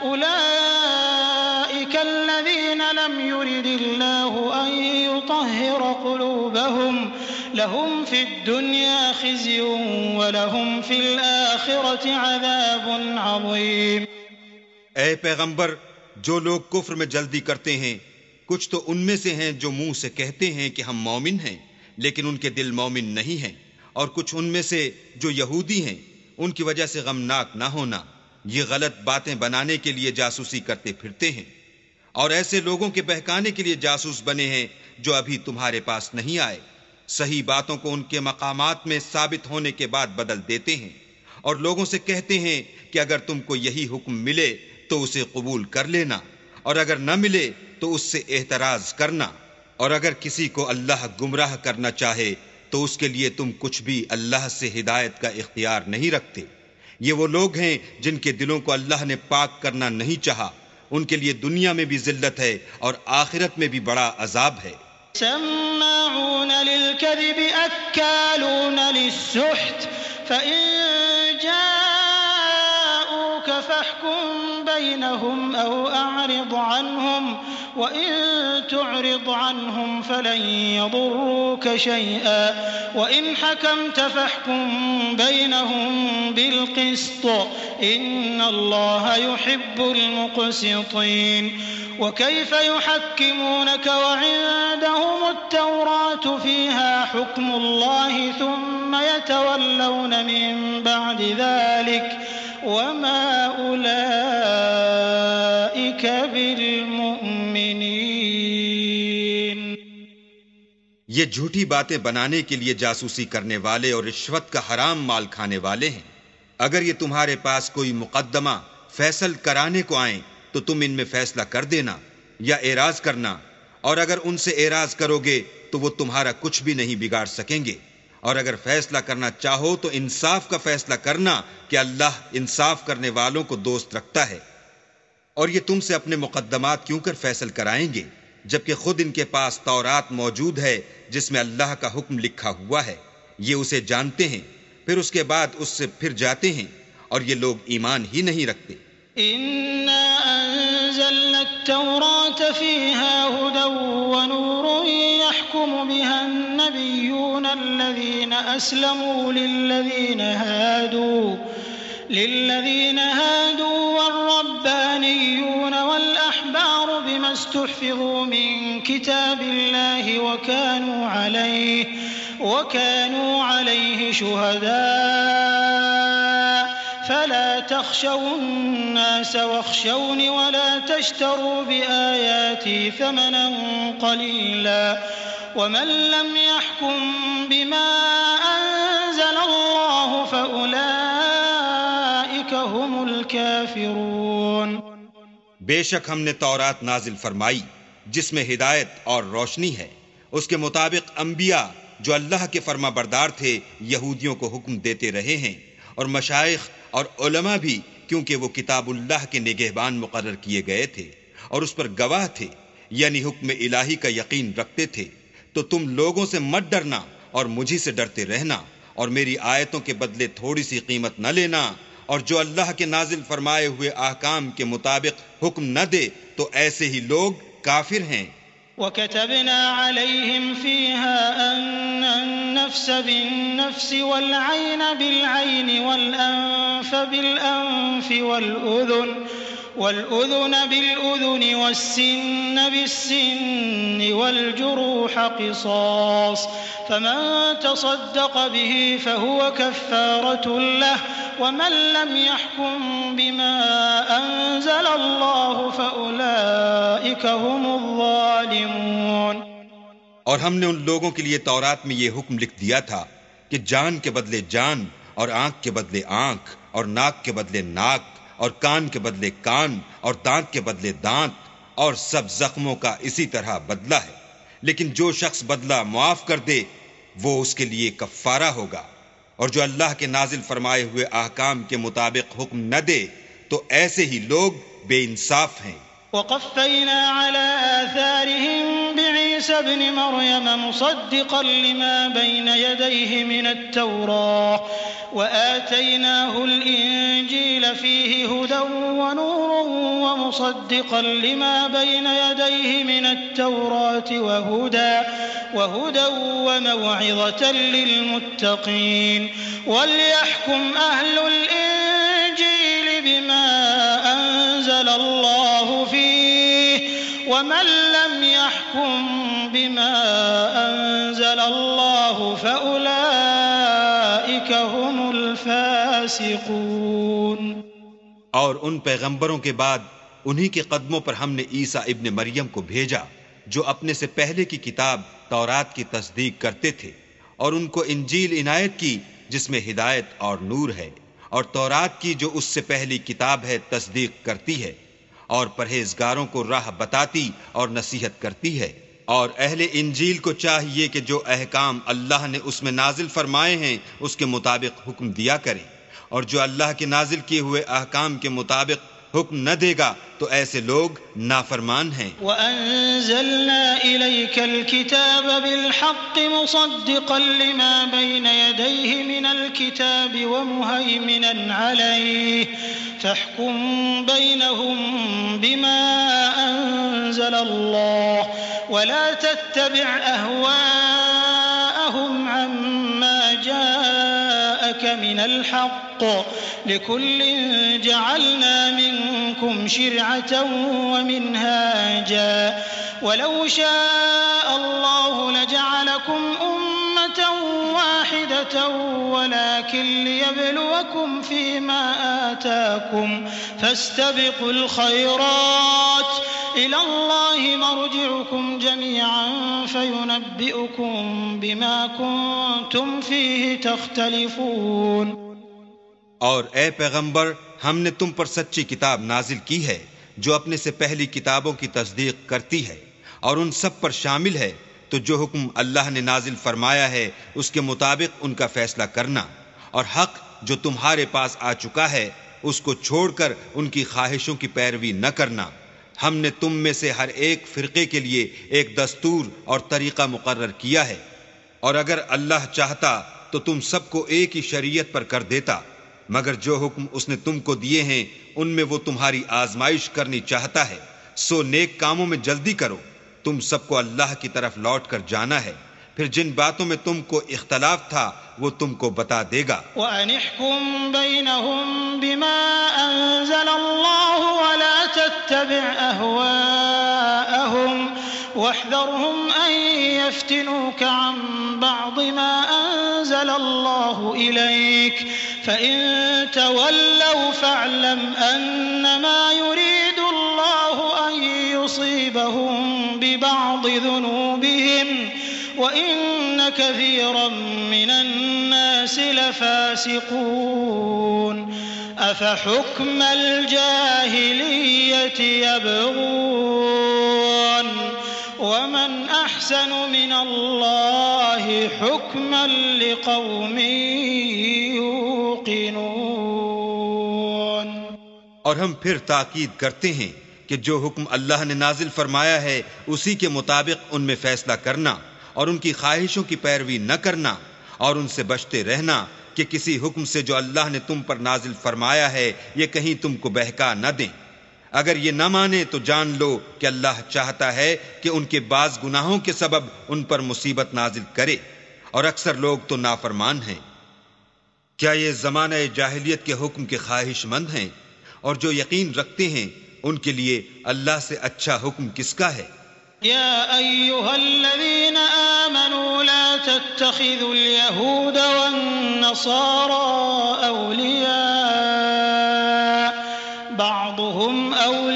أولئك الذين لم يرد الله أن يطهر قلوبهم لهم في الدنيا خزي ولهم في الآخرة عذاب عظيم۔ اے پیغمبر، جو لوگ کفر میں جلدی کرتے ہیں کچھ تو ان میں سے ہیں جو منہ سے کہتے ہیں کہ ہم مومن ہیں لیکن ان کے دل مومن نہیں ہیں، اور کچھ ان میں سے جو یہودی ہیں ان کی وجہ سے غمناک نہ ہونا، یہ غلط باتیں بنانے کے لیے جاسوسی کرتے پھرتے ہیں اور ایسے لوگوں کے بہکانے کے لیے جاسوس بنے ہیں جو ابھی تمہارے پاس نہیں آئے، صحیح باتوں کو ان کے مقامات میں ثابت ہونے کے بعد بدل دیتے ہیں اور لوگوں سے کہتے ہیں کہ اگر تم کو یہی حکم ملے تو اسے قبول کر لینا اور اگر نہ ملے تو اس سے احتراز کرنا، اور اگر کسی کو اللہ گمراہ کرنا چاہے تو اس کے لیے تم کچھ بھی اللہ سے ہدایت کا اختیار نہیں رکھتے۔ یہ وہ لوگ ہیں جن کے دلوں کو اللہ نے پاک کرنا نہیں چاہا، ان کے لیے دنیا میں بھی ذلت ہے اور آخرت میں بھی بڑا عذاب ہے۔ سماعون للكذب أكالون للسحت فإن جاءوك جاءوك فاحكم بينهم أو أعرض عنهم وإن تعرض عنهم فلن يضروك شيئا وإن حكمت فاحكم بينهم بالقسط إن الله يحب المقسطين وكيف يحكمونك وعندهم التوراة فيها حكم الله ثم يتولون من بعد ذلك وما أولئك بالمؤمنين. یہ جھوٹی باتیں بنانے کے لیے جاسوسی کرنے والے اور رشوت کا حرام مال کھانے والے ہیں. اگر یہ تمہارے پاس کوئی مقدمہ فیصل کرانے کو آئیں تو تم ان میں فیصلہ کر دینا یا اعراض کرنا، اور اگر ان سے اعراض کرو گے تو وہ تمہارا کچھ بھی نہیں بگاڑ سکیں گے. اور اگر فیصلہ کرنا چاہو تو انصاف کا فیصلہ کرنا کہ اللہ انصاف کرنے والوں کو دوست رکھتا ہے. اور یہ تم سے اپنے مقدمات کیوں کر فیصل کرائیں گے جبکہ خود ان کے پاس تورات موجود ہے جس میں اللہ کا حکم لکھا ہوا ہے. یہ اسے جانتے ہیں، پھر اس کے بعد اس سے پھر جاتے ہیں، اور یہ لوگ ایمان ہی نہیں رکھتے. إنا أنزلنا التوراة فيها هدى ونور يحكم بها النبيون الذين أسلموا للذين هادوا والربانيون والأحبار بما استحفظوا من كتاب الله وكانوا عليه شهداء فلا تخشوا الناس واخشوني ولا تشتروا بآياتي ثمنا قليلا ومن لم يحكم بما أنزل الله فأولئك هم الكافرون. بے شک ہم نے تورات نازل فرمائی جس میں ہدایت اور روشنی ہے. اس کے مطابق انبیاء جو اللہ کے فرما بردار تھے یہودیوں کو حکم دیتے رہے ہیں، اور مشائخ اور علماء بھی، کیونکہ وہ کتاب اللہ کے نگہبان مقرر کیے گئے تھے اور اس پر گواہ تھے، یعنی حکم الہی کا یقین رکھتے تھے. تو تم لوگوں سے مت ڈرنا اور مجھی سے ڈرتے رہنا، اور میری آیتوں کے بدلے تھوڑی سی قیمت نہ لینا، اور جو اللہ کے نازل فرمائے ہوئے احکام کے مطابق حکم نہ دے تو ایسے ہی لوگ کافر ہیں. وَكَتَبْنَا عَلَيْهِمْ فِيهَا أَنَّ النَّفْسَ بِالنَّفْسِ وَالْعَيْنَ بِالْعَيْنِ وَالْأَنفَ بِالْأَنفِ وَالْأُذُنَ بِالْأُذُنِ وَالسِّنَّ بِالسِّنِّ وَالْجُرُوحَ قِصَاصٌ فَمَن تَصَدَّقَ بِهِ فَهُوَ كَفَّارَةٌ لَّهُ وَمَن لَّمْ يَحْكُم بِمَا أَنزَلَ اللَّهُ فَأُولَئِكَ هُمُ الظَّالِمُونَ. اور ہم نے ان لوگوں کے لیے تورات میں یہ حکم لکھ دیا تھا کہ جان کے بدلے جان، اور آنکھ کے بدلے آنکھ، اور ناک کے بدلے ناک، اور کان کے بدلے کان، اور دانت کے بدلے دانت، اور سب زخموں کا اسی طرح بدلہ ہے. لیکن جو شخص بدلہ معاف کر دے وہ اس کے لیے کفارہ ہوگا، اور جو اللہ کے نازل فرمائے ہوئے احکام کے مطابق حکم نہ دے تو ایسے ہی لوگ بے انصاف ہیں. وقفينا على آثارهم بعيسى ابن مريم مصدقا لما بين يديه من التوراة وآتيناه الإنجيل فيه هدى ونور ومصدقا لما بين يديه من التوراة وهدى وموعظة للمتقين وليحكم أهل الإنجيل بما أنزل الله فيه ومن لم يحكم بما أنزل الله فأولئك هم الفاسقون. اور ان پیغمبروں کے بعد انہی کے قدموں پر ہم نے عیسیٰ ابن مریم کو بھیجا جو اپنے سے پہلے کی کتاب تورات کی تصدیق کرتے تھے، اور ان کو انجیل عنایت کی جس میں ہدایت اور نور ہے، اور تورات کی جو اس سے پہلی کتاب ہے تصدیق کرتی ہے، اور پرہیزگاروں کو راہ بتاتی اور نصیحت کرتی ہے. اور اہل انجیل کو چاہیے کہ جو احکام اللہ نے اس میں نازل فرمائے ہیں اس کے مطابق حکم دیا کریں، اور جو اللہ کے نازل کیے ہوئے احکام کے مطابق حکم نہ دے گا تو ایسے لوگ نافرمان ہیں۔ وَأَنزَلْنَا إِلَيْكَ الْكِتَابَ بِالْحَقِّ مُصَدِّقًا لِمَا بَيْنَ يَدَيْهِ مِنَ الْكِتَابِ وَمُهَيْمِنًا عَلَيْهِ فَاحْكُم بَيْنَهُم بِمَا أَنزَلَ اللَّهُ وَلَا تَتَّبِعْ أَهْوَاءَهُمْ عَمَّا جَاءَكَ مِنَ الْحَقِّ لِكُلٍّ جَعَلْنَا مِنكُمْ شِرْعَةً وَمِنْهَاجًا وَلَوْ شَاءَ اللَّهُ لَجَعَلَكُمْ أُمَّةً وَاحِدَةً وَلَكِنْ لِيَبْلُوَكُمْ فِيمَا آتَاكُمْ فَاسْتَبِقُوا الْخَيْرَاتِ إِلَى اللَّهِ مَرْجِعُكُمْ جَمِيعًا فَيُنَبِّئُكُم بِمَا كُنتُمْ فِيهِ تَخْتَلِفُونَ۔ اور اے پیغمبر، ہم نے تم پر سچی کتاب نازل کی ہے جو اپنے سے پہلی کتابوں کی تصدیق کرتی ہے اور ان سب پر شامل ہے، تو جو حکم اللہ نے نازل فرمایا ہے اس کے مطابق ان کا فیصلہ کرنا، اور حق جو تمہارے پاس آ چکا ہے اس کو چھوڑ کر ان کی خواہشوں کی پیروی نہ کرنا۔ ہم نے تم میں سے ہر ایک فرقے کے لیے ایک دستور اور طریقہ مقرر کیا ہے، اور اگر اللہ چاہتا تو تم سب کو ایک ہی شریعت پر کر دیتا، مگر جو حکم اس نے تم کو دیے ہیں ان میں وہ تمہاری آزمائش کرنی چاہتا ہے، سو نیک کاموں میں جلدی کرو، تم سب کو اللہ کی طرف لوٹ کر جانا ہے، پھر جن باتوں میں تم کو اختلاف تھا وہ تم کو بتا دے گا۔ وَأَنِ احْكُم بَيْنَهُم بِمَا أَنزَلَ اللَّهُ وَلَا تَتَّبِعْ أَهْوَاءَهُمْ وَاحْذَرْهُمْ أَن يَفْتِنُوكَ عَن بَعْضِ مَا أَنزَلَ اللَّهُ إِلَيْكَ فَإِن تَوَلَّوْا فَاعْلَمْ أَنَّمَا يُرِيدُ اللَّهُ أَن يُصِيبَهُم بِبَعْضِ ذُنُوبِهِمْ وَإِنَّ كَثِيرًا مِّنَ النَّاسِ لَفَاسِقُونَ أَفَحُكْمَ الْجَاهِلِيَّةِ يَبْغُونَ وَمَنْ أَحْسَنُ مِنَ اللَّهِ حُكْمًا لِقَوْمٍ يُوقِنُونَ۔ اور ہم پھر تاکید کرتے ہیں کہ جو حکم اللہ نے نازل فرمایا ہے اسی کے مطابق ان میں فیصلہ کرنا اور ان کی خواہشوں کی پیروی نہ کرنا، اور ان سے بچتے رہنا کہ کسی حکم سے جو اللہ نے تم پر نازل فرمایا ہے یہ کہیں تم کو بہکا نہ دیں۔ اگر یہ نہ مانے تو جان لو کہ اللہ چاہتا ہے کہ ان کے بعض گناہوں کے سبب ان پر مصیبت نازل کرے، اور اکثر لوگ تو نافرمان ہیں۔ کیا یہ زمانہ جاہلیت کے حکم کے خواہش مند ہیں؟ اور جو یقین رکھتے ہیں ان کے لیے اللہ سے اچھا حکم کس کا ہے؟ يا أيها الذين آمنوا لا تتخذوا اليهود والنصارى أولياء بعضهم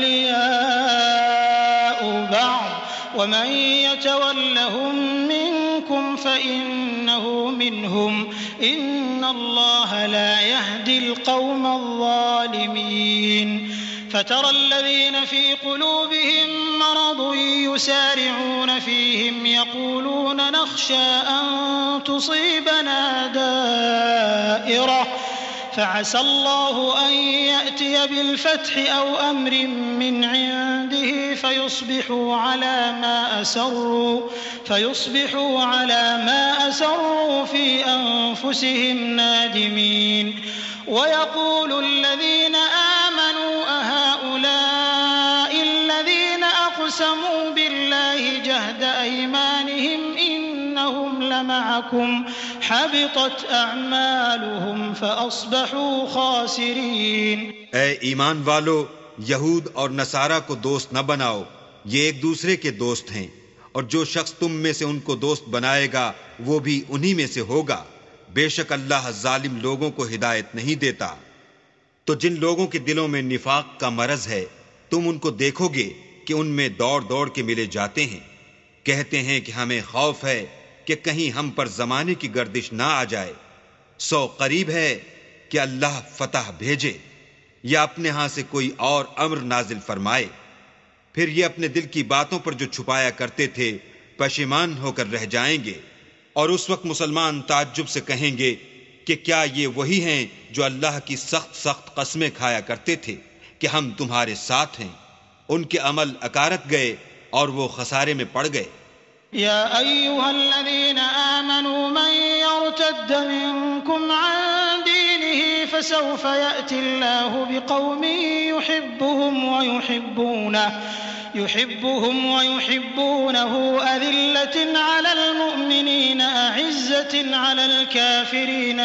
أولياء بعض ومن يتولهم منكم فإنه منهم إن الله لا يهدي القوم الظالمين فترى الذين في قلوبهم مرض يسارعون فيهم يقولون نخشى أن تصيبنا دائرة فعسى الله أن يأتي بالفتح أو أمر من عنده فيصبحوا على ما أسروا في أنفسهم نادمين ويقول الذين آمنوا أهؤلاء الذين أقسموا بالله جهد أيمانهم إنهم لمعكم حبطت أعمالهم فأصبحوا خاسرين۔ اے ایمان والو، یہود اور نصارہ کو دوست نہ بناؤ، یہ ایک دوسرے کے دوست ہیں، اور جو شخص تم میں سے ان کو دوست بنائے گا وہ بھی انہی میں سے ہوگا۔ بے شک اللہ ظالم لوگوں کو ہدایت نہیں دیتا۔ تو جن لوگوں کے دلوں میں نفاق کا مرض ہے تم ان کو دیکھو گے کہ ان میں دوڑ دوڑ کے ملے جاتے ہیں، کہتے ہیں کہ ہمیں خوف ہے کہ کہیں ہم پر زمانے کی گردش نہ آ جائے، سو قریب ہے کہ اللہ فتح بھیجے یا اپنے ہاں سے کوئی اور امر نازل فرمائے، پھر یہ اپنے دل کی باتوں پر جو چھپایا کرتے تھے پشیمان ہو کر رہ جائیں گے، اور اس وقت مسلمان تعجب سے کہیں گے کہ کیا یہ وہی ہیں جو اللہ کی سخت سخت قسمیں کھایا کرتے تھے کہ ہم تمہارے ساتھ ہیں۔ ان کے عمل اکارت گئے اور وہ خسارے میں پڑ گئے۔ يا أيها الذين آمنوا من يرتد منكم عن دينه فسوف يأتي الله بقوم يحبهم ويحبونه أذلة على المؤمنين أعزة على الكافرين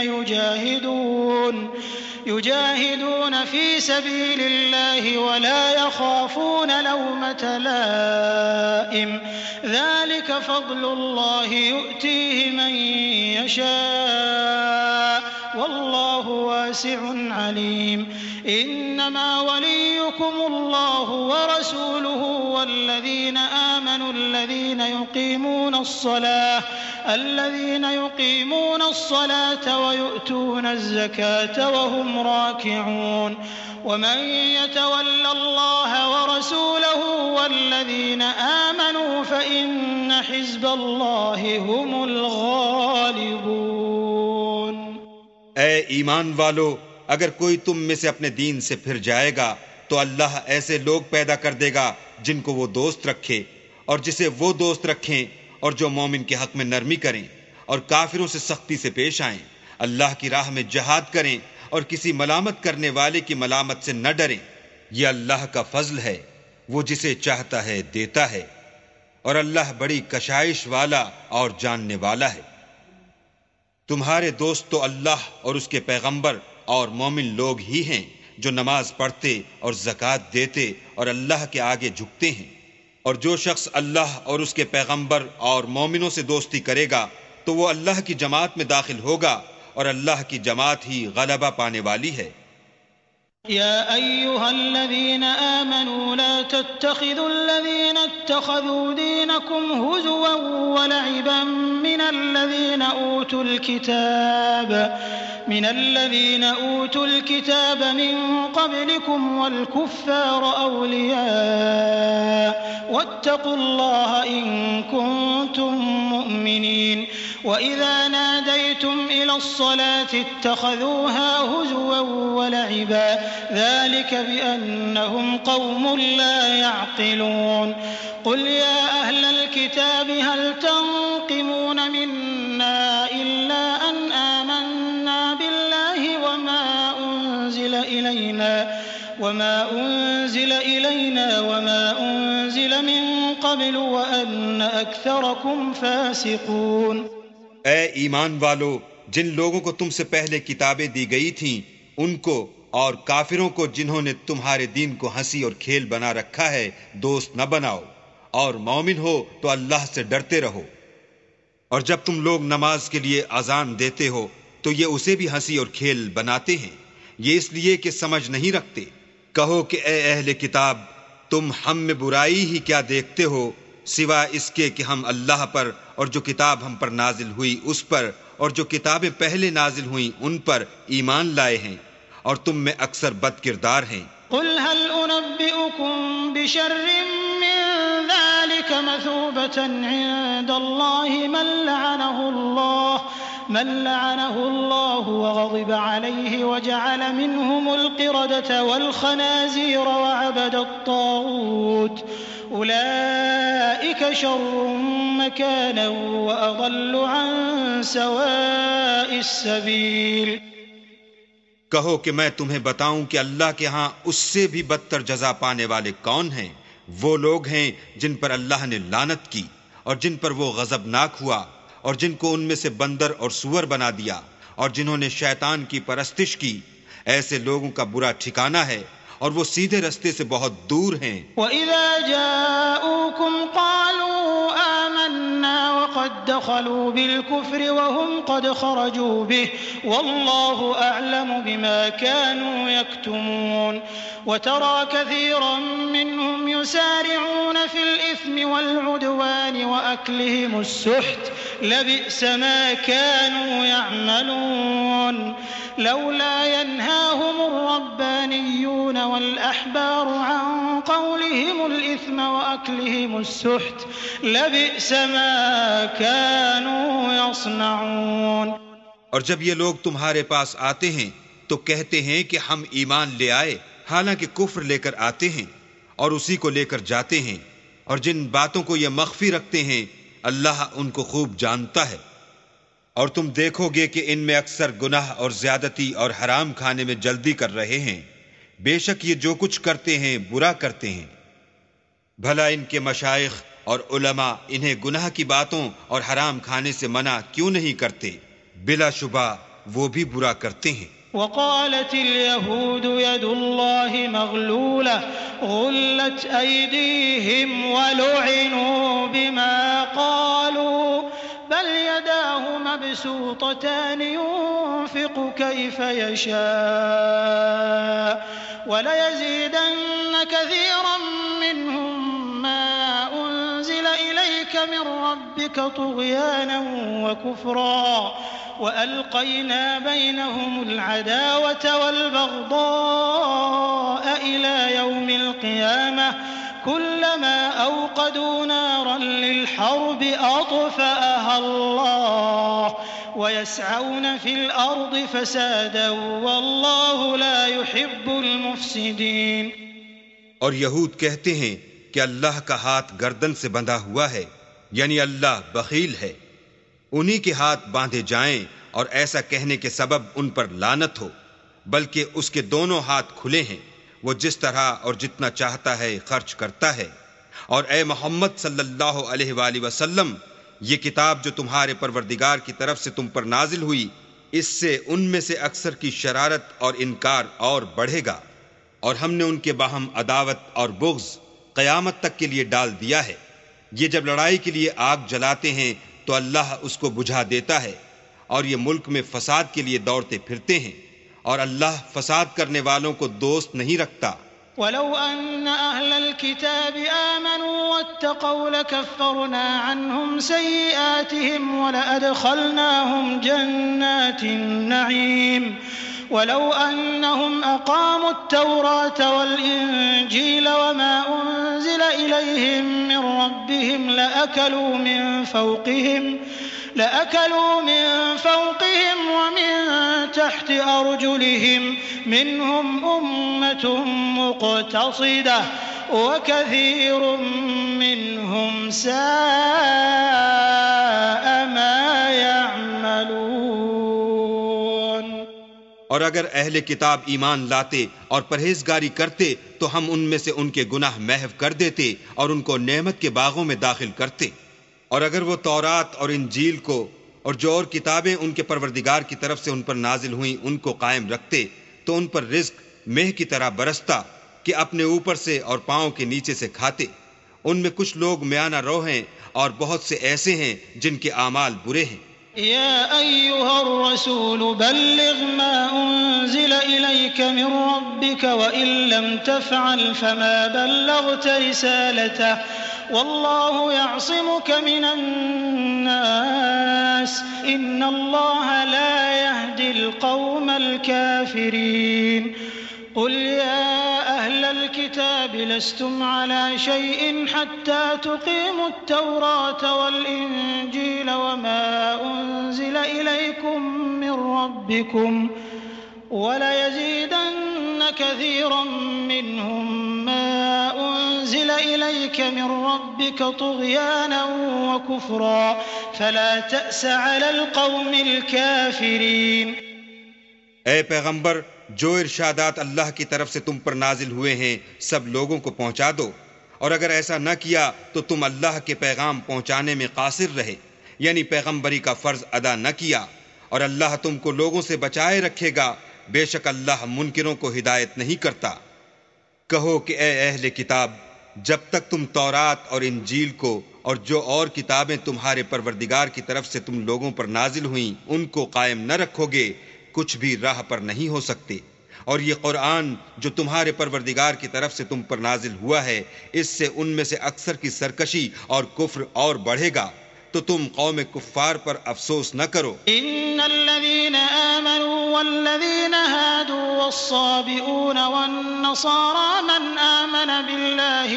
يجاهدون في سبيل الله ولا يخافون لومة لائم ذلك فضل الله يؤتيه من يشاء والله واسع عليم إنما وليكم الله ورسوله والذين آمنوا الذين يقيمون الصلاة ويؤتون الزكاة وهم راكعون ومن يتول الله ورسوله والذين آمنوا فإن حزب الله هم الغالبون۔ اے ایمان والو، اگر کوئی تم میں سے اپنے دین سے پھر جائے گا تو اللہ ایسے لوگ پیدا کر دے گا جن کو وہ دوست رکھے اور جسے وہ دوست رکھیں، اور جو مومن کے حق میں نرمی کریں اور کافروں سے سختی سے پیش آئیں، اللہ کی راہ میں جہاد کریں اور کسی ملامت کرنے والے کی ملامت سے نہ ڈریں۔ یہ اللہ کا فضل ہے، وہ جسے چاہتا ہے دیتا ہے، اور اللہ بڑی کشائش والا اور جاننے والا ہے۔ تمہارے دوست تو اللہ اور اس کے پیغمبر اور مومن لوگ ہی ہیں جو نماز پڑھتے اور زکوٰۃ دیتے اور اللہ کے آگے جھکتے ہیں، اور جو شخص اللہ اور اس کے پیغمبر اور مومنوں سے دوستی کرے گا تو وہ اللہ کی جماعت میں داخل ہوگا، اور اللہ کی جماعت ہی غلبہ پانے والی ہے۔ يا أيها الذين آمنوا لا تتخذوا الذين اتخذوا دينكم هزوا ولعبا من الذين أوتوا الكتاب من قبلكم والكفار أولياء واتقوا الله إن كنتم مؤمنين وإذا ناديتم إلى الصلاة اتخذوها هزوا ولعبا ذلك بأنهم قوم لا يعقلون قل يا أهل الكتاب هل تنقمون منا إلا أن آمنا بالله وما أنزل إلينا وما أنزل من قبل وأن أكثركم فاسقون۔ اے ایمان والو، جن لوگوں کو تم سے پہلے کتابیں دی گئی تھیں ان کو اور کافروں کو جنہوں نے تمہارے دین کو ہنسی اور کھیل بنا رکھا ہے دوست نہ بناؤ، اور مومن ہو تو اللہ سے ڈرتے رہو۔ اور جب تم لوگ نماز کے لیے اذان دیتے ہو تو یہ اسے بھی ہنسی اور کھیل بناتے ہیں، یہ اس لیے کہ سمجھ نہیں رکھتے۔ کہو کہ اے اہل کتاب، تم ہم میں برائی ہی کیا دیکھتے ہو سوائے اس کے کہ ہم اللہ پر اور جو کتاب ہم پر نازل ہوئی اس پر اور جو کتابیں پہلے نازل ہوئیں ان پر ایمان لائے ہیں، اور تم میں اکثر بد کردار ہیں۔ قل هل أنبئكم بشر من ذلك مثوبة عند الله من لعنه الله وغضب عليه وجعل منهم القردة والخنازير وعبد الطاغوت أولئك شر مكانا وأضل عن سواء السبيل۔ کہو کہ میں تمہیں بتاؤں کہ اللہ کے ہاں اس سے بھی بدتر جزا پانے والے کون ہیں؟ وہ لوگ ہیں جن پر اللہ نے لعنت کی اور جن پر وہ غضبناک ہوا، اور جن کو ان میں سے بندر اور سور بنا دیا، اور جنہوں نے شیطان کی پرستش کی۔ ایسے لوگوں کا برا ٹھکانہ ہے، اور وہ سیدھے رستے سے بہت دور ہیں۔ وَإِذَا جَاءُوكُمْ قَالُوا آمَنَّا وَقَدْ دَخَلُوا بِالْكُفْرِ وَهُمْ قَدْ خَرَجُوا بِهِ وَاللَّهُ أَعْلَمُ بِمَا كَانُوا يَكْتُمُونَ وَتَرَى كَثِيرًا مِّنْهُمْ يُسَارِعُونَ فِي الْإِثْمِ وَالْعُدْوَانِ وَأَكْلِهِمُ السُّحْتَ لَبِئْسَ مَا كَانُوا يَعْمَلُونَ لولا ينهاهم الربانيون والأحبار عن قولهم الإثم وأكلهم السحت لبئس ما كانوا يصنعون۔ اور جب یہ لوگ تمہارے پاس آتے ہیں تو کہتے ہیں کہ ہم ایمان لے آئے، حالانکہ کفر لے کر آتے ہیں اور اسی کو لے کر جاتے ہیں، اور جن باتوں کو یہ مخفی رکھتے ہیں اللہ ان کو خوب جانتا ہے۔ اور تم دیکھو گے کہ ان میں اکثر گناہ اور زیادتی اور حرام کھانے میں جلدی کر رہے ہیں، بے شک یہ جو کچھ کرتے ہیں برا کرتے ہیں۔ بھلا ان کے مشائخ اور علماء انہیں گناہ کی باتوں اور حرام کھانے سے منع کیوں نہیں کرتے؟ بلا شبہ وہ بھی برا کرتے ہیں۔ وقالت اليهود يد الله مغلولة غلت أيديهم ولعنوا بما قالوا بل يداه مبسوطتان ينفق كيف يشاء وليزيدن كثيرا منهم ما أنزل إليك من ربك طغيانا وكفرا وألقينا بينهم العداوة والبغضاء إلى يوم القيامة كلما أوقدوا نارا للحرب أطفأها الله ويسعون في الأرض فسادا والله لا يحب المفسدين۔ اور یہود کہتے ہیں کہ اللہ کا ہاتھ گردن سے بندھا ہوا ہے، یعنی اللہ بخیل ہے، انہی کے ہاتھ باندھے جائیں، اور ایسا کہنے کے سبب ان پر لعنت ہو، بلکہ اس کے دونوں ہاتھ کھلے ہیں، وہ جس طرح اور جتنا چاہتا ہے خرچ کرتا ہے۔ اور اے محمد صلی اللہ علیہ وآلہ وسلم، یہ کتاب جو تمہارے پروردگار کی طرف سے تم پر نازل ہوئی، اس سے ان میں سے اکثر کی شرارت اور انکار اور بڑھے گا، اور ہم نے ان کے باہم عداوت اور بغض قیامت تک کے لیے ڈال دیا ہے۔ یہ جب لڑائی کے لیے آگ جلاتے ہیں تو اللہ اس کو بجھا دیتا ہے، اور یہ ملک میں فساد کے لیے دوڑتے پھرتے ہیں، اور اللہ فساد کرنے والوں کو دوست نہیں رکھتا۔ وَلَوْ أَنَّ أَهْلَ الْكِتَابِ آمَنُوا وَاتَّقَوْا لَكَفَّرْنَا عَنْهُمْ سَيِّئَاتِهِمْ وَلَأَدْخَلْنَاهُمْ جَنَّاتِ النَّعِيمِ وَلَوْ أَنَّهُمْ أَقَامُوا التَّوْرَاةَ وَالْإِنْجِيلَ وَمَا أُنْزِلَ إِلَيْهِمْ مِنْ رَبِّهِمْ لَأَكَلُوا من فوقهم ومن تحت أرجلهم منهم أمة مقتصدة وكثير منهم ساء ما يعملون۔ اور اگر اہل کتاب ایمان لاتے اور پرہیزگاری کرتے تو ہم ان میں سے ان کے گناہ محو کر دیتے اور ان کو نعمت کے باغوں میں داخل کرتے۔ اور اگر وہ تورات اور انجیل کو اور جو اور کتابیں ان کے پروردگار کی طرف سے ان پر نازل ہوئیں ان کو قائم رکھتے تو ان پر رزق مہ کی طرح برستا کہ اپنے اوپر سے اور پاؤں کے نیچے سے کھاتے۔ ان میں کچھ لوگ میانہ رو ہیں اور بہت سے ایسے ہیں جن کے اعمال برے ہیں۔ يا أيها الرسول بلغ ما أنزل إليك من ربك وإن لم تفعل فما بلغت رسالته والله يعصمك من الناس إن الله لا يهدي القوم الكافرين۔ قل يا أهل الكتاب لستم على شيء حتى تقيموا التوراة والإنجيل وما أنزل إليكم من ربكم وليزيدن كثيرا منهم ما أنزل إليك من ربك طغيانا وكفرا فلا تأس على القوم الكافرين۔ اے پیغمبر، جو ارشادات اللہ کی طرف سے تم پر نازل ہوئے ہیں سب لوگوں کو پہنچا دو، اور اگر ایسا نہ کیا تو تم اللہ کے پیغام پہنچانے میں قاصر رہے، یعنی پیغمبری کا فرض ادا نہ کیا، اور اللہ تم کو لوگوں سے بچائے رکھے گا، بے شک اللہ منکروں کو ہدایت نہیں کرتا۔ کہو کہ اے اہل کتاب، جب تک تم تورات اور انجیل کو اور جو اور کتابیں تمہارے پروردگار کی طرف سے تم لوگوں پر نازل ہوئیں ان کو قائم نہ رکھو گے، کچھ بھی راہ پر نہیں ہو سکتے۔ اور یہ قرآن جو تمہارے پروردگار کی طرف سے تم پر نازل ہوا ہے، اس سے ان میں سے اکثر کی سرکشی اور کفر اور بڑھے گا، تو تم قوم کفار پر افسوس نہ کرو۔ ان الذين آمنوا والذين هادوا والصابئون والنصارى من آمن بالله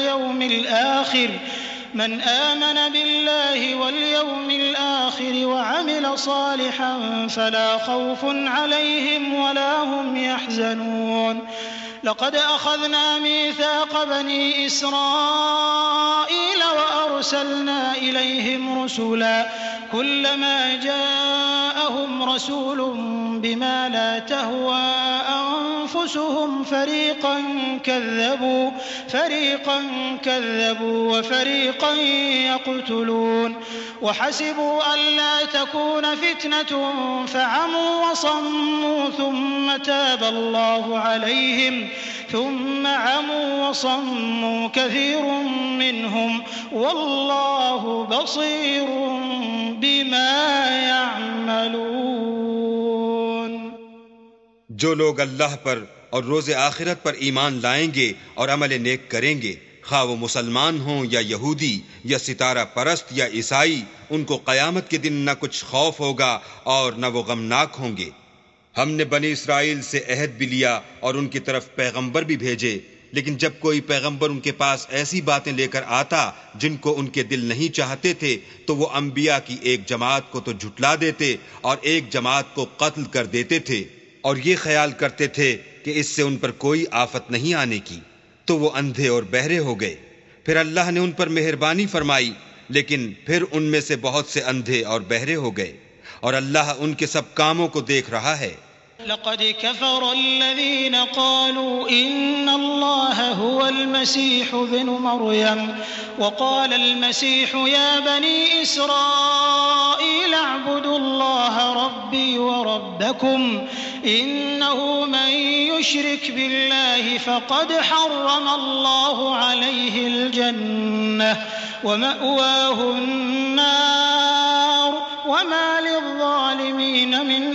واليوم الآخر وعمل صالحا فلا خوف عليهم ولا هم يحزنون لقد أخذنا ميثاق بني إسرائيل وأرسلنا إليهم رسلا كلما جاءهم رسول بما لا تهوى أنفسهم فريقا كذبوا وفريقا يقتلون وحسبوا ألا تكون فتنة فعموا وصموا ثم تاب الله عليهم ثم عموا وصموا كثير منهم والله بصير بما يعملون. جو لوگ اللہ پر اور روز آخرت پر ایمان لائیں گے اور عمل نیک کریں گے، خواہ وہ مسلمان ہوں یا یہودی یا ستارہ پرست یا عیسائی، ان کو قیامت کے دن نہ کچھ خوف ہوگا اور نہ وہ غمناک ہوں گے. ہم نے بنی اسرائیل سے عہد بھی لیا اور ان کی طرف پیغمبر بھی بھیجے، لیکن جب کوئی پیغمبر ان کے پاس ایسی باتیں لے کر آتا جن کو ان کے دل نہیں چاہتے تھے تو وہ انبیاء کی ایک جماعت کو تو جھٹلا دیتے اور ایک جماعت کو قتل کر دیتے تھے، اور یہ خیال کرتے تھے کہ اس سے ان پر کوئی آفت نہیں آنے کی، تو وہ اندھے اور بہرے ہو گئے. پھر اللہ نے ان پر مہربانی فرمائی، لیکن پھر ان میں سے بہت سے اندھے اور بہرے ہو گئے، اور اللہ ان کے سب کاموں کو دیکھ رہا ہے. لقد كفر الذين قالوا إن الله هو المسيح ابن مريم وقال المسيح يا بني إسرائيل اعبدوا الله ربي وربكم إنه من يشرك بالله فقد حرم الله عليه الجنة ومأواه النار وما للظالمين من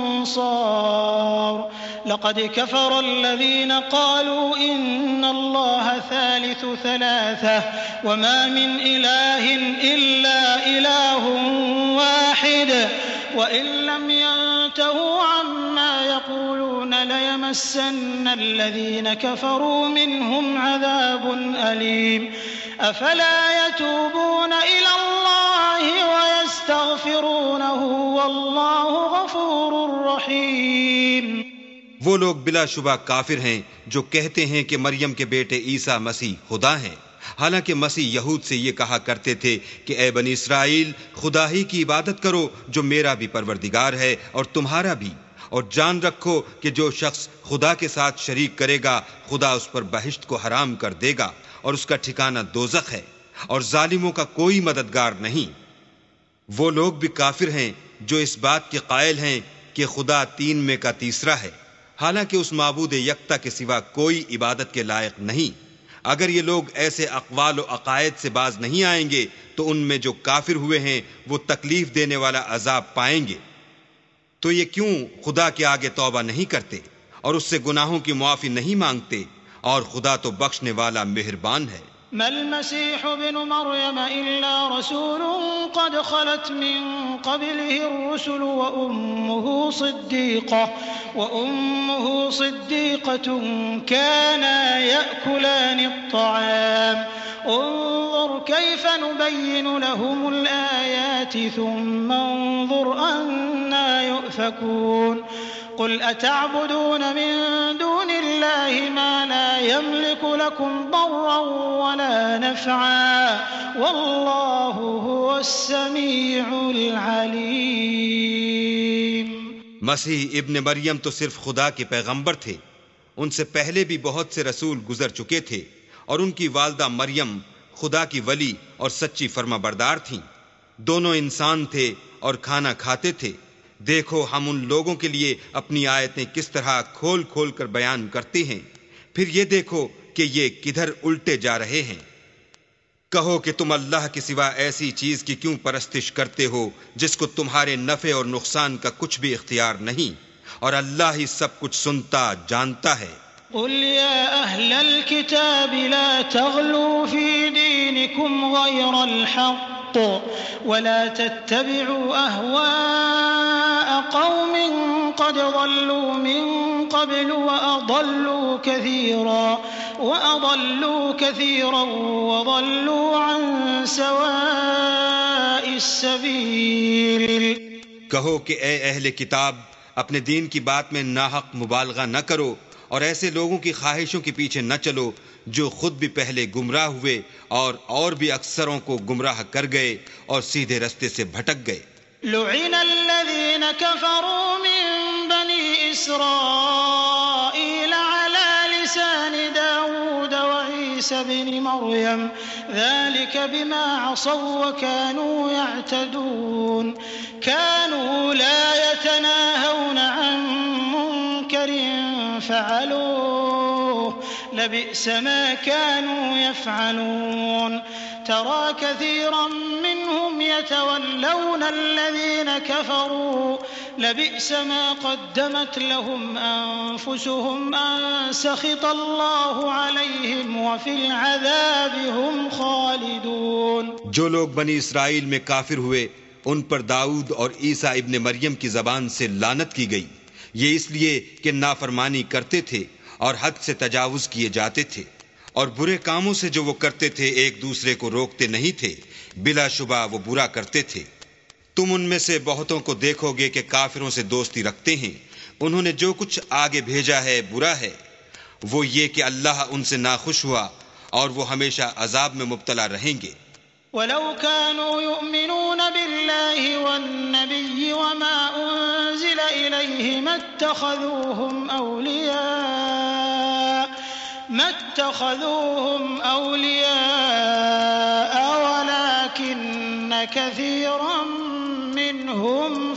أنصار. لقد كفر الذين قالوا إن الله ثالث ثلاثة وما من إله إلا إله واحد وإن لم ينتهوا عما يقولون ليمسن الذين كفروا منهم عذاب أليم. أفلا يتوبون إلى الله ويستغفرونه والله غفور رحيم. وہ لوگ بلا شبہ کافر ہیں جو کہتے ہیں کہ مریم کے بیٹے عیسیٰ مسیح خدا ہیں، حالانکہ مسیح یہود سے یہ کہا کرتے تھے کہ اے بنی اسرائیل، خدا ہی کی عبادت کرو جو میرا بھی پروردگار ہے اور تمہارا بھی، اور جان رکھو کہ جو شخص خدا کے ساتھ شریک کرے گا خدا اس پر بہشت کو حرام کر دے گا اور اس کا ٹھکانہ دوزخ ہے، اور ظالموں کا کوئی مددگار نہیں. وہ لوگ بھی کافر ہیں جو اس بات کے قائل ہیں کہ خدا تین میں کا تیسرا ہے، حالانکہ اس معبود یکتا کے سوا کوئی عبادت کے لائق نہیں. اگر یہ لوگ ایسے اقوال و عقائد سے باز نہیں آئیں گے تو ان میں جو کافر ہوئے ہیں وہ تکلیف دینے والا عذاب پائیں گے. تو یہ کیوں خدا کے آگے توبہ نہیں کرتے اور اس سے گناہوں کی معافی نہیں مانگتے؟ اور خدا تو بخشنے والا مہربان ہے. ما المسيح ابن مريم إلا رسول قد خلت من قبله الرسل وأمه صديقة كانا يأكلان الطعام انظر كيف نبين لهم الآيات ثم انظر أنا يؤفكون. قل أتعبدون من دون الله ما لا يملك لكم ضرا ولا نفعا والله هو السميع العليم. مسیح ابن مریم تو صرف خدا کے پیغمبر تھے، ان سے پہلے بھی بہت سے رسول گزر چکے تھے، اور ان کی والدہ مریم خدا کی ولی اور سچی فرما بردار تھیں. دونوں انسان تھے اور کھانا کھاتے تھے. دیکھو ہم ان لوگوں کے لیے اپنی آیتیں کس طرح کھول کھول کر بیان کرتے ہیں، پھر یہ دیکھو کہ یہ کدھر الٹے جا رہے ہیں. کہو کہ تم اللہ کے سوا ایسی چیز کی کیوں پرستش کرتے ہو جس کو تمہارے نفع اور نقصان کا کچھ بھی اختیار نہیں، اور اللہ ہی سب کچھ سنتا جانتا ہے. قل يا أهل الكتاب لا تغلوا في دينكم غير الحق ولا تتبعوا أهواء قوم قد ضلوا من قبل وأضلوا كثيرا وضلوا عن سواء السبيل. کہو کہ اے اہل کتاب، اپنے دین کی بات میں ناحق مبالغہ نہ کرو اور ایسے لوگوں کی خواہشوں کے پیچھے نہ چلو جو خود بھی پہلے گمراہ ہوئے اور بھی اکثروں کو گمراہ کر گئے اور سیدھے رستے سے بھٹک گئے۔ لعن الذين كفروا من بني إسرائيل على لسان داود وعيسى بن مريم ذلك بما عصوا وكانوا يعتدون كانوا لا يتناهون عن منكر فعلوه لبئس ما كانوا يفعلون ترى كثيرا منهم يتولون الذين كفروا لبئس ما قدمت لهم أنفسهم أن سخط الله عليهم وفي العذاب هم خالدون۔ جو لوگ بنی اسرائیل میں کافر ہوئے ان پر داؤد اور عیسیٰ ابن مریم کی زبان سے لعنت کی گئی، یہ اس لیے کہ نافرمانی کرتے تھے اور حد سے تجاوز کیے جاتے تھے، اور برے کاموں سے جو وہ کرتے تھے ایک دوسرے کو روکتے نہیں تھے، بلا شبہ وہ برا کرتے تھے۔ تم ان میں سے بہتوں کو دیکھو گے کہ کافروں سے دوستی رکھتے ہیں، انہوں نے جو کچھ آگے بھیجا ہے برا ہے، وہ یہ کہ اللہ ان سے ناخوش ہوا اور وہ ہمیشہ عذاب میں مبتلا رہیں گے۔ ولو كانوا يؤمنون بالله والنبي وما أنزل إليه ما اتخذوهم أولياء ولكن كثيرا منهم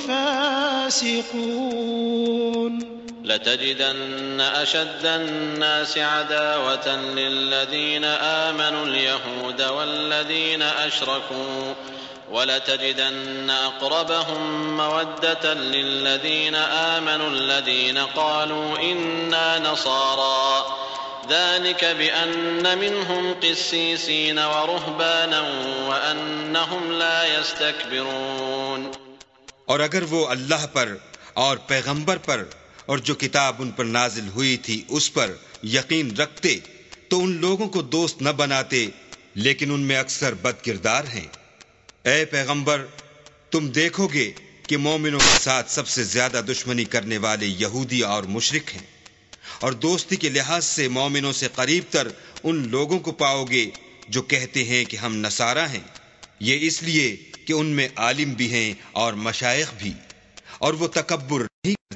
فاسقون۔ لتجدن أشد الناس عداوة للذين آمنوا اليهود والذين أشركوا ولتجدن أقربهم مودة للذين آمنوا الذين قالوا إنا نصارى ذلك بأن منهم قسيسين ورهبانا وأنهم لا يستكبرون۔ اور اگر وہ اللہ پر اور پیغمبر پر اور جو کتاب ان پر نازل ہوئی تھی اس پر یقین رکھتے تو ان لوگوں کو دوست نہ بناتے، لیکن ان میں اکثر بد کردار ہیں۔ اے پیغمبر، تم دیکھو گے کہ مومنوں کے ساتھ سب سے زیادہ دشمنی کرنے والے یہودی اور مشرک ہیں، اور دوستی کے لحاظ سے مومنوں سے قریب تر ان لوگوں کو پاؤ گے جو کہتے ہیں کہ ہم نصارہ ہیں، یہ اس لیے کہ ان میں عالم بھی ہیں اور مشائخ بھی، اور وہ تکبر نہیں کرتے۔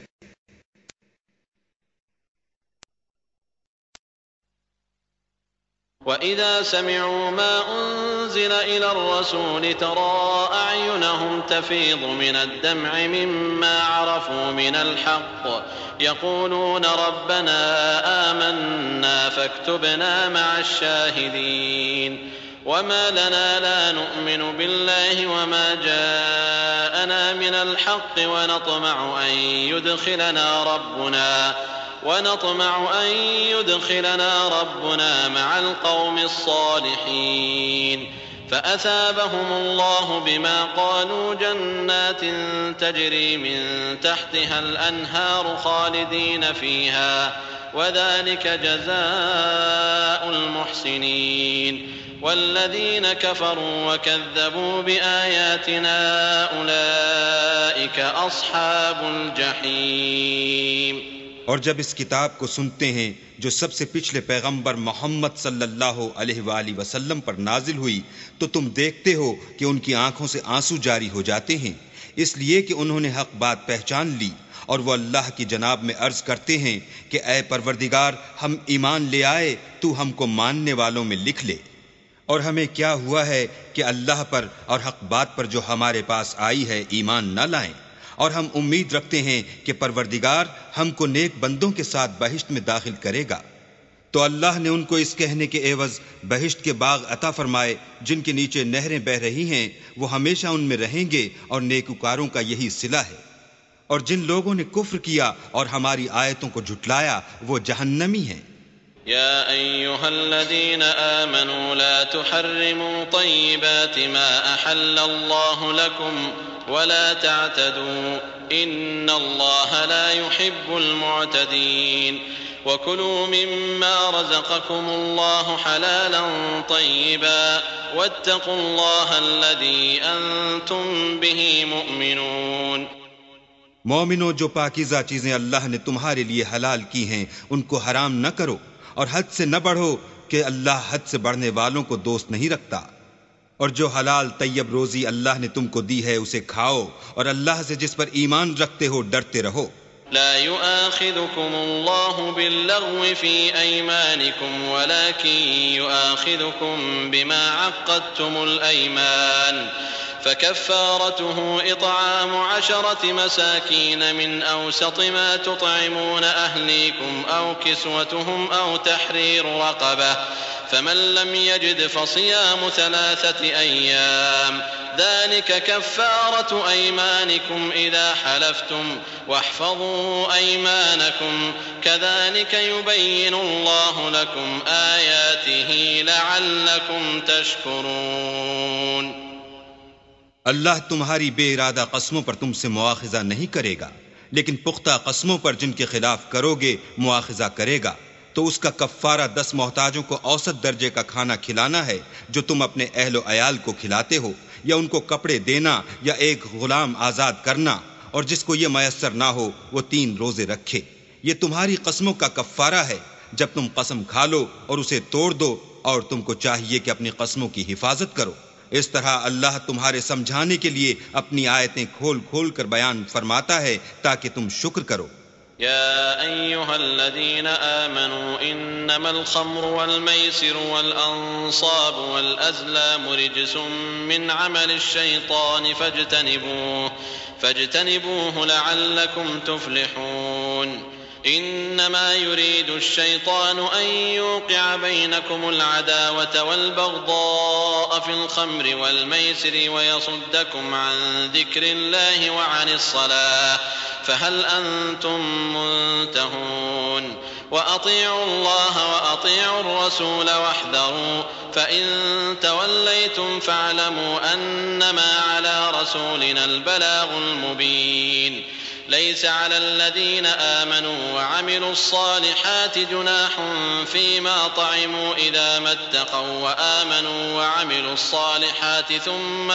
وَإِذَا سَمِعُوا مَا أُنزِلَ إِلَى الرَّسُولِ تَرَىٰ أَعْيُنَهُمْ تَفِيضُ مِنَ الدَّمْعِ مِمَّا عَرَفُوا مِنَ الْحَقِّ يَقُولُونَ رَبَّنَا آمَنَّا فَاكْتُبْنَا مَعَ الشَّاهِدِينَ وَمَا لَنَا لَا نُؤْمِنُ بِاللَّهِ وَمَا جَاءَنَا مِنَ الْحَقِّ وَنَطْمَعُ أن يدخلنا ربنا مع القوم الصالحين فأثابهم الله بما قالوا جنات تجري من تحتها الأنهار خالدين فيها وذلك جزاء المحسنين والذين كفروا وكذبوا بآياتنا أولئك أصحاب الجحيم۔ اور جب اس کتاب کو سنتے ہیں جو سب سے پچھلے پیغمبر محمد صلی اللہ علیہ وآلہ وسلم پر نازل ہوئی تو تم دیکھتے ہو کہ ان کی آنکھوں سے آنسو جاری ہو جاتے ہیں، اس لیے کہ انہوں نے حق بات پہچان لی، اور وہ اللہ کی جناب میں عرض کرتے ہیں کہ اے پروردگار، ہم ایمان لے آئے، تو ہم کو ماننے والوں میں لکھ لے۔ اور ہمیں کیا ہوا ہے کہ اللہ پر اور حق بات پر جو ہمارے پاس آئی ہے ایمان نہ لائیں، اور ہم امید رکھتے ہیں کہ پروردگار ہم کو نیک بندوں کے ساتھ بہشت میں داخل کرے گا۔ تو اللہ نے ان کو اس کہنے کے عوض بہشت کے باغ عطا فرمائے جن کے نیچے نہریں بہہ رہی ہیں، وہ ہمیشہ ان میں رہیں گے، اور نیکوکاروں کا یہی صلہ ہے۔ اور جن لوگوں نے کفر کیا اور ہماری آیتوں کو جھٹلایا وہ جہنمی ہیں۔ يا أيها الذين آمنوا لا تحرموا طيبات ما أحل الله لكم ولا تعتدوا إن الله لا يحب المعتدين وكلوا مما رزقكم الله حلالا طيبا واتقوا الله الذي أنتم به مؤمنون۔ مومنو، جو پاکیزہ چیزیں اللہ نے تمہارے لیے حلال کی ہیں ان کو حرام نہ کرو، اور حد سے نہ بڑھو کہ اللہ حد سے بڑھنے والوں کو دوست نہیں رکھتا، اور جو حلال طیب روزی اللہ نے تم کو دی ہے اسے کھاؤ، اور اللہ سے جس پر ایمان رکھتے ہو ڈرتے رہو۔ لا يؤاخذكم الله باللغو في أيمانكم ولكن يؤاخذكم بما عقدتم الأيمان فكفارته إطعام 10 مساكين من أوسط ما تطعمون أهليكم أو كسوتهم أو تحرير رقبة فمن لم يجد فصيام 3 أيام ذلك كفارة أيمانكم إذا حلفتم واحفظوا أيمانكم كذلك يبين الله لكم آياته لعلكم تشكرون۔ اللہ تمہاری بے ارادہ قسموں پر تم سے مواخذہ نہیں کرے گا، لیکن پختہ قسموں پر جن کے خلاف کرو گے مواخذہ کرے گا، تو اس کا کفارہ 10 محتاجوں کو اوسط درجے کا کھانا کھلانا ہے جو تم اپنے اہل و عیال کو کھلاتے ہو، یا ان کو کپڑے دینا یا ایک غلام آزاد کرنا، اور جس کو یہ میسر نہ ہو وہ 3 روزے رکھے۔ یہ تمہاری قسموں کا کفارہ ہے جب تم قسم کھا لو اور اسے توڑ دو، اور تم کو چاہیے کہ اپنی قسموں کی حفاظت کرو۔ اس طرح اللہ تمہارے سمجھانے کے لیے اپنی آیتیں کھول کھول کر بیان فرماتا ہے تاکہ تم شکر کرو۔ يا أيها الذين آمنوا إنما الخمر والميسر والأنصاب والأزلام رجس من عمل الشيطان فاجتنبوه لعلكم تفلحون إنما يريد الشيطان أن يوقع بينكم العداوة والبغضاء في الخمر والميسر ويصدكم عن ذكر الله وعن الصلاة فهل أنتم منتهون وأطيعوا الله وأطيعوا الرسول واحذروا فإن توليتم فاعلموا أنما على رسولنا البلاغ المبين ليس على الذين آمنوا وعملوا الصالحات جناح فيما طعموا إذا ما اتقوا وآمنوا وعملوا الصالحات ثم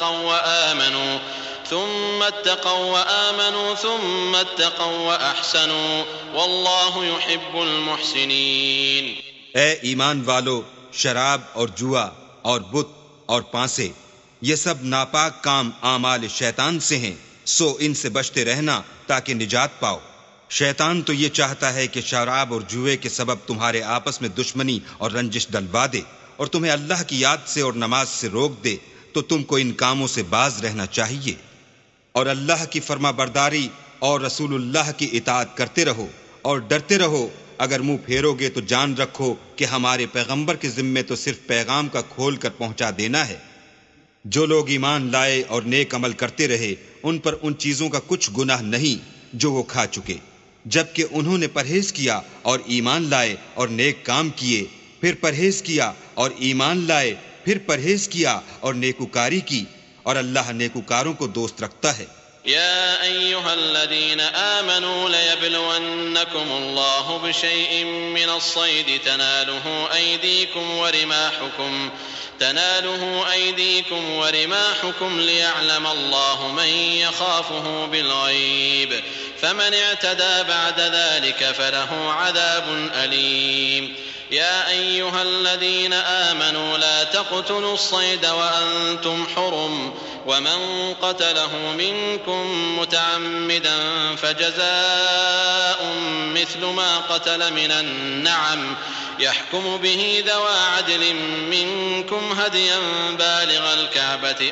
اتقوا وأحسنوا والله يحب المحسنين۔ اے ایمان والو، شراب اور جوا اور بت اور پانسے یہ سب ناپاک کام اعمال شیطان سے ہیں، سو ان سے بچتے رہنا تاکہ نجات پاؤ۔ شیطان تو یہ چاہتا ہے کہ شراب اور جوئے کے سبب تمہارے آپس میں دشمنی اور رنجش ڈلوا دے، اور تمہیں اللہ کی یاد سے اور نماز سے روک دے، تو تم کو ان کاموں سے باز رہنا چاہیے، اور اللہ کی فرما برداری اور رسول اللہ کی اطاعت کرتے رہو، اور ڈرتے رہو۔ اگر منہ پھیرو گے تو جان رکھو کہ ہمارے پیغمبر کے ذمے تو صرف پیغام کا کھول کر پہنچا دینا ہے۔ جو لوگ ایمان لائے اور نیک عمل کرتے رہے ان پر ان چیزوں کا کچھ گناہ نہیں جو وہ کھا چکے، جبکہ انہوں نے پرہیز کیا اور ایمان لائے اور نیک کام کیے، پھر پرہیز کیا اور ایمان لائے، پھر پرہیز کیا اور نیکوکاری کی، اور اللہ نیکوکاروں کو دوست رکھتا ہے۔ يا أيها الذين آمنوا ليبلونكم الله بشيء من الصيد تناله أيديكم ورماحكم ليعلم الله من يخافه بالغيب فمن اعتدى بعد ذلك فله عذاب أليم۔ يا أيها الذين آمنوا لا تقتلوا الصيد وأنتم حرم ومن قتله منكم متعمدا فجزاء مثل ما قتل من النعم يحكم به ذوى عدل منكم هديا بالغ الكعبة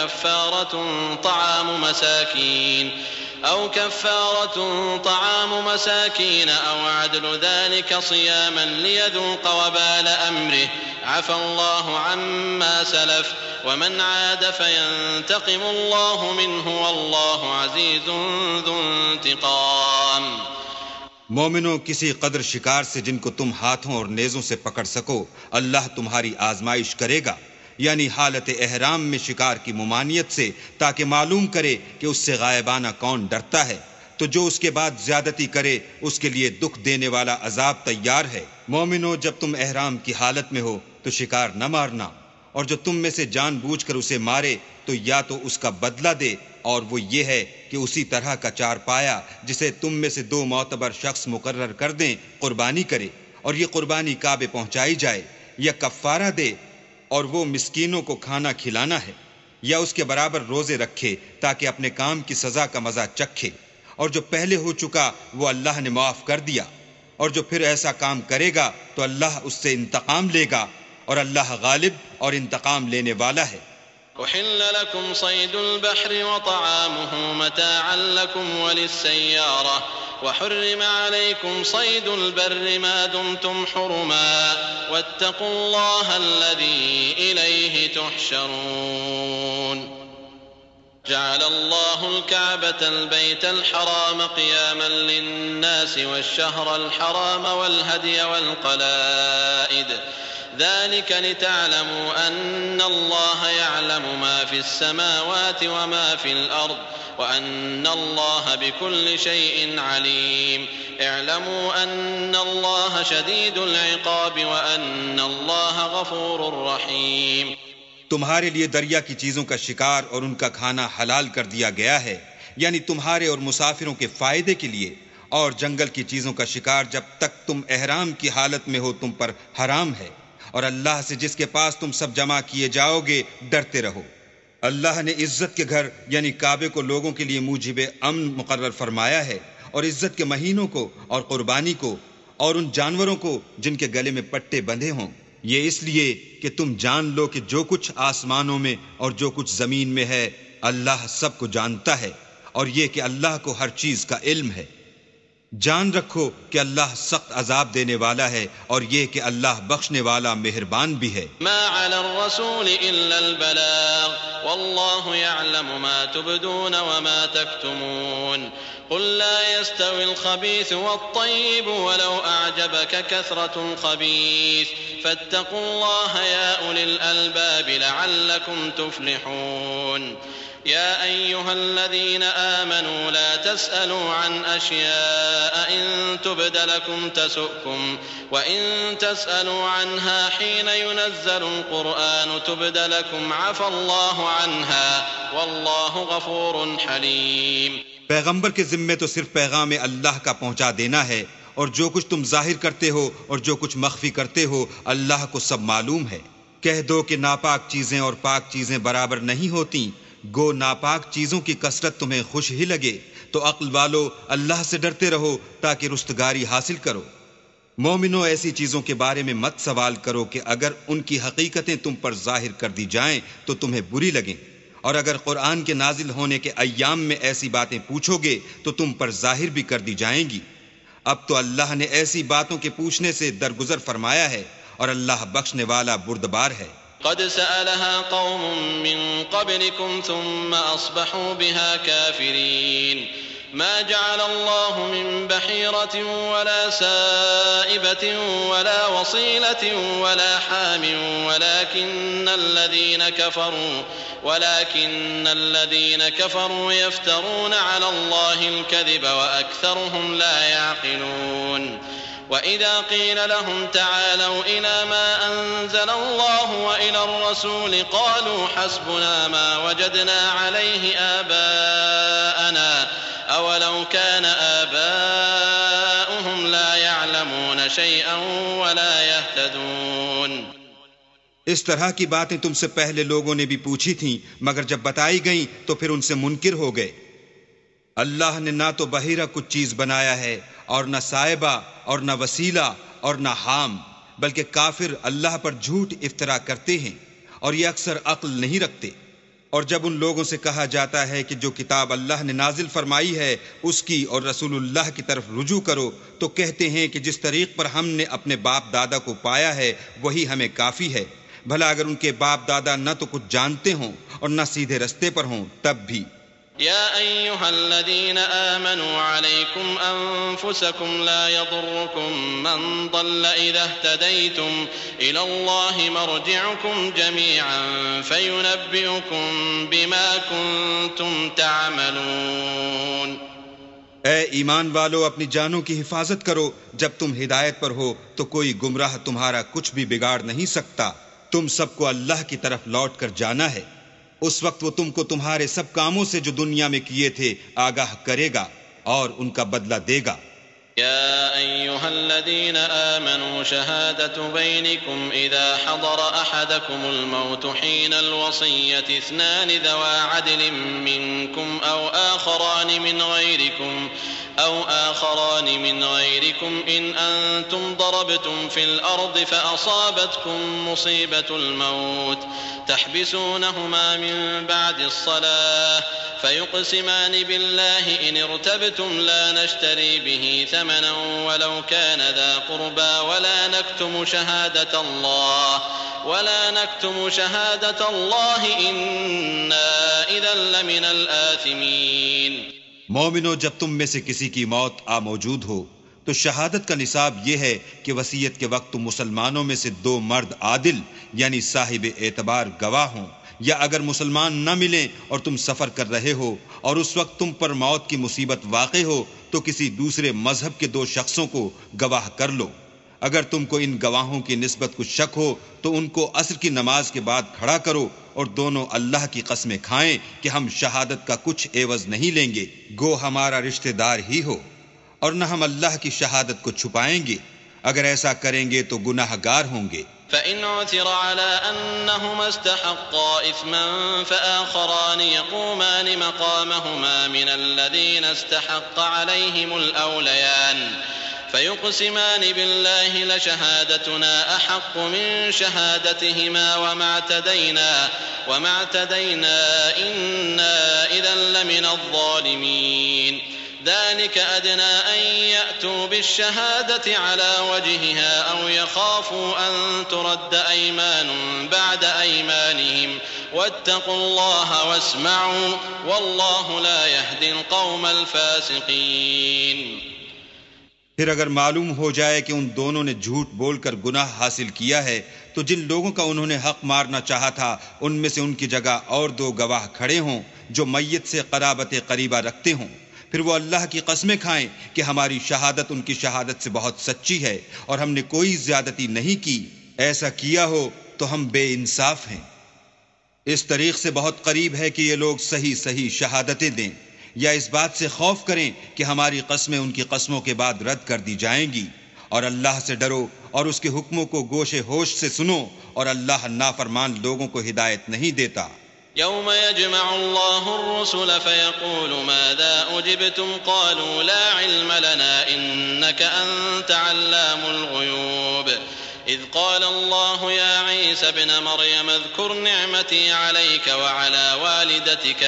أو كفارة طعام مساكين أو عدل ذلك صياما ليذوق وبال أمره عفى الله عما سلف ومن عاد فينتقم الله منه والله عزيز ذو انتقام۔ مومنوں، کسی قدر شکار سے جن کو تم ہاتھوں اور نیزوں سے پکڑ سکو اللہ تمہاری آزمائش کرے گا، یعنی حالت احرام میں شکار کی ممانعت سے، تاکہ معلوم کرے کہ اس سے غائبانہ کون ڈرتا ہے، تو جو اس کے بعد زیادتی کرے اس کے لیے دکھ دینے والا عذاب تیار ہے۔ مومنو، جب تم احرام کی حالت میں ہو تو شکار نہ مارنا، اور جو تم میں سے جان بوجھ کر اسے مارے تو یا تو اس کا بدلہ دے اور وہ یہ ہے کہ اسی طرح کا چارپایا جسے تم میں سے 2 معتبر شخص مقرر کر دیں قربانی کرے، اور یہ قربانی کعبے پہنچائی جائے، یا کفارہ دے اور وہ مسکینوں کو کھانا کھلانا ہے، یا اس کے برابر روزے رکھے تاکہ اپنے کام کی سزا کا مزہ چکھے، اور جو پہلے ہو چکا وہ اللہ نے معاف کر دیا، اور جو پھر ایسا کام کرے گا تو اللہ اس سے انتقام لے گا، اور اللہ غالب اور انتقام لینے والا ہے۔ أحل لكم صيد البحر وطعامه متاعا لكم وللسيارة وحرم عليكم صيد البر ما دمتم حرما واتقوا الله الذي إليه تحشرون جعل الله الكعبة البيت الحرام قياما للناس والشهر الحرام والهدي والقلائد ذلك لتعلموا أن الله يعلم ما في السماوات وما في الأرض وأن الله بكل شيء عليم اعلموا أن الله شديد العقاب وأن الله غفور رحيم۔ تمہارے لیے دریا کی چیزوں کا شکار اور ان کا کھانا حلال کر دیا گیا ہے، یعنی تمہارے اور مسافروں کے فائدے کے لیے، اور جنگل کی چیزوں کا شکار جب تک تم احرام کی حالت میں ہو تم پر حرام ہے، اور اللہ سے جس کے پاس تم سب جمع کیے جاؤ گے ڈرتے رہو۔ اللہ نے عزت کے گھر یعنی کعبے کو لوگوں کے لیے موجب امن مقرر فرمایا ہے، اور عزت کے مہینوں کو اور قربانی کو اور ان جانوروں کو جن کے گلے میں پٹے بندھے ہوں، یہ اس لیے کہ تم جان لو کہ جو کچھ آسمانوں میں اور جو کچھ زمین میں ہے اللہ سب کو جانتا ہے، اور یہ کہ اللہ کو ہر چیز کا علم ہے۔ جان رکھو کہ اللہ سخت عذاب دینے والا ہے، اور یہ کہ اللہ بخشنے والا مہربان بھی ہے۔ ما على الرسول إلا البلاغ والله يعلم ما تبدون وما تكتمون قل لا يستوي الخبيث والطيب ولو أعجبك كثرة الخبيث فاتقوا الله يا أولي الألباب لعلكم تفلحون يا أيها الذين آمنوا لا تسألوا عن أشياء إن تبد لكم تسؤكم وإن تسألوا عنها حين ينزل القرآن تبد لكم عفى الله عنها والله غفور حليم۔ پیغمبر کے ذمے تو صرف پیغام اللہ کا پہنچا دینا ہے، اور جو کچھ تم ظاہر کرتے ہو اور جو کچھ مخفی کرتے ہو اللہ کو سب معلوم ہے۔ کہہ دو کہ ناپاک چیزیں اور پاک چیزیں برابر نہیں ہوتی، گو ناپاک چیزوں کی کثرت تمہیں خوش ہی لگے، تو عقل والو اللہ سے ڈرتے رہو تاکہ رستگاری حاصل کرو۔ مومنو ایسی چیزوں کے بارے میں مت سوال کرو کہ اگر ان کی حقیقتیں تم پر ظاہر کر دی جائیں تو تمہیں بری لگیں، اور اگر قرآن کے نازل ہونے کے ایام میں ایسی باتیں پوچھو گے تو تم پر ظاہر بھی کر دی جائیں گی۔ اب تو اللہ نے ایسی باتوں کے پوچھنے سے درگزر فرمایا ہے، اور اللہ بخشنے والا بردبار ہے۔ قد سألها قوم من قبلكم ثم أصبحوا بها كافرين ما جعل الله من بحيرة ولا سائبة ولا وصيلة ولا حام ولكن الذين كفروا يفترون على الله الكذب وأكثرهم لا يعقلون وَإِذَا قِيلَ لَهُمْ تَعَالَوْا إِلَى مَا أَنزَلَ اللَّهُ وَإِلَى الرَّسُولِ قَالُوا حَسْبُنَا مَا وَجَدْنَا عَلَيْهِ آبَاءَنَا أَوَلَوْ كَانَ آبَاؤُهُمْ لَا يَعْلَمُونَ شَيْئًا وَلَا يَهْتَدُونَ۔ اس طرح کی باتیں تم سے پہلے لوگوں نے بھی پوچھی تھیں، مگر جب بتائی گئیں تو پھر ان سے منکر ہو گئے۔ اللہ نے نہ تو بحیرہ کچھ چیز بنایا ہے، اور نہ صائبہ اور نہ وسیلہ اور نہ حام، بلکہ کافر اللہ پر جھوٹ افطرا کرتے ہیں، اور یہ اکثر عقل نہیں رکھتے۔ اور جب ان لوگوں سے کہا جاتا ہے کہ جو کتاب اللہ نے نازل فرمائی ہے اس کی اور رسول اللہ کی طرف رجوع کرو، تو کہتے ہیں کہ جس طریق پر ہم نے اپنے باپ دادا کو پایا ہے وہی ہمیں کافی ہے، بھلا اگر ان کے باپ دادا نہ تو کچھ جانتے ہوں اور نہ سیدھے رستے پر ہوں تب بھی۔ يا أيها الذين آمنوا عليكم أنفسكم لا يضركم من ضل إذا اهتديتم إلى الله مرجعكم جميعا فينبئكم بما كنتم تعملون۔ اے ایمان والو اپنی جانوں کی حفاظت کرو، جب تم ہدایت پر ہو تو کوئی گمراہ تمہارا کچھ بھی بگاڑ نہیں سکتا، تم سب کو اللہ کی طرف لوٹ کر جانا ہے۔ اس وقت وہ تم کو تمہارے سب کاموں سے جو دنیا میں کیے تھے آگاہ کرے گا اور ان کا بدلہ دے گا۔ يا أيها الذين آمنوا شهادة بينكم إذا حضر أحدكم الموت حين الوصية اثنان ذوى عدل منكم أو آخران من غيركم إن أنتم ضربتم في الأرض فأصابتكم مصيبة الموت تحبسونهما من بعد الصلاة فيقسمان بالله إن ارتبتم لا نشتري به ثمنا ولو كان ذا قربى ولا نكتم شهادة الله إنا إذا لمن الآثمين۔ مومنو، جب تم میں سے کسی کی موت آ موجود ہو تو شہادت کا نصاب یہ ہے کہ وصیت کے وقت تم مسلمانوں میں سے 2 مرد عادل یعنی صاحب اعتبار گواہ ہوں، یا اگر مسلمان نہ ملیں اور تم سفر کر رہے ہو اور اس وقت تم پر موت کی مصیبت واقع ہو تو کسی دوسرے مذہب کے 2 شخصوں کو گواہ کر لو۔ اگر تم کو ان گواہوں کی نسبت کچھ شک ہو تو ان کو عصر کی نماز کے بعد کھڑا کرو اور دونوں اللہ کی قسمیں کھائیں کہ ہم شہادت کا کچھ عوض نہیں لیں گے، گو ہمارا رشتہ دار ہی ہو، اور نہ ہم اللہ کی شہادت کو چھپائیں گے، اگر ایسا کریں گے تو گناہ گار ہوں گے۔ فإن عثر على أنهما استحقا إثما فآخران يقومان مقامهما من الذين استحق عليهم الأوليان فيقسمان بالله لشهادتنا أحق من شهادتهما وما اعتدينا إنا إذا لمن الظالمين ذلك أدنى أن يأتوا بالشهادة على وجهها أو يخافوا أن ترد أيمان بعد أيمانهم واتقوا الله واسمعوا والله لا يهدي القوم الفاسقين۔ پھر اگر معلوم ہو جائے کہ ان دونوں نے جھوٹ بول کر گناہ حاصل کیا ہے تو جن لوگوں کا انہوں نے حق مارنا چاہا تھا ان میں سے ان کی جگہ اور 2 گواہ کھڑے ہوں جو میت سے قرابت قریبہ رکھتے ہوں، پھر وہ اللہ کی قسمیں کھائیں کہ ہماری شہادت ان کی شہادت سے بہت سچی ہے اور ہم نے کوئی زیادتی نہیں کی، ایسا کیا ہو تو ہم بے انصاف ہیں۔ اس طریق سے بہت قریب ہے کہ یہ لوگ صحیح شہادتیں دیں، یا اس بات سے خوف کریں کہ ہماری قسمیں ان کی قسموں کے بعد رد کر دی جائیں گی، اور اللہ سے ڈرو اور اس کے حکموں کو گوش ہوش سے سنو، اور اللہ نافرمان لوگوں کو ہدایت نہیں دیتا۔ يوم يجمع الله الرسل فيقول ماذا أجبتم قالوا لا علم لنا إنك أنت علام الغيوب إذ قال الله يا عيسى ابن مريم اذكر نعمتي عليك وعلى والدتك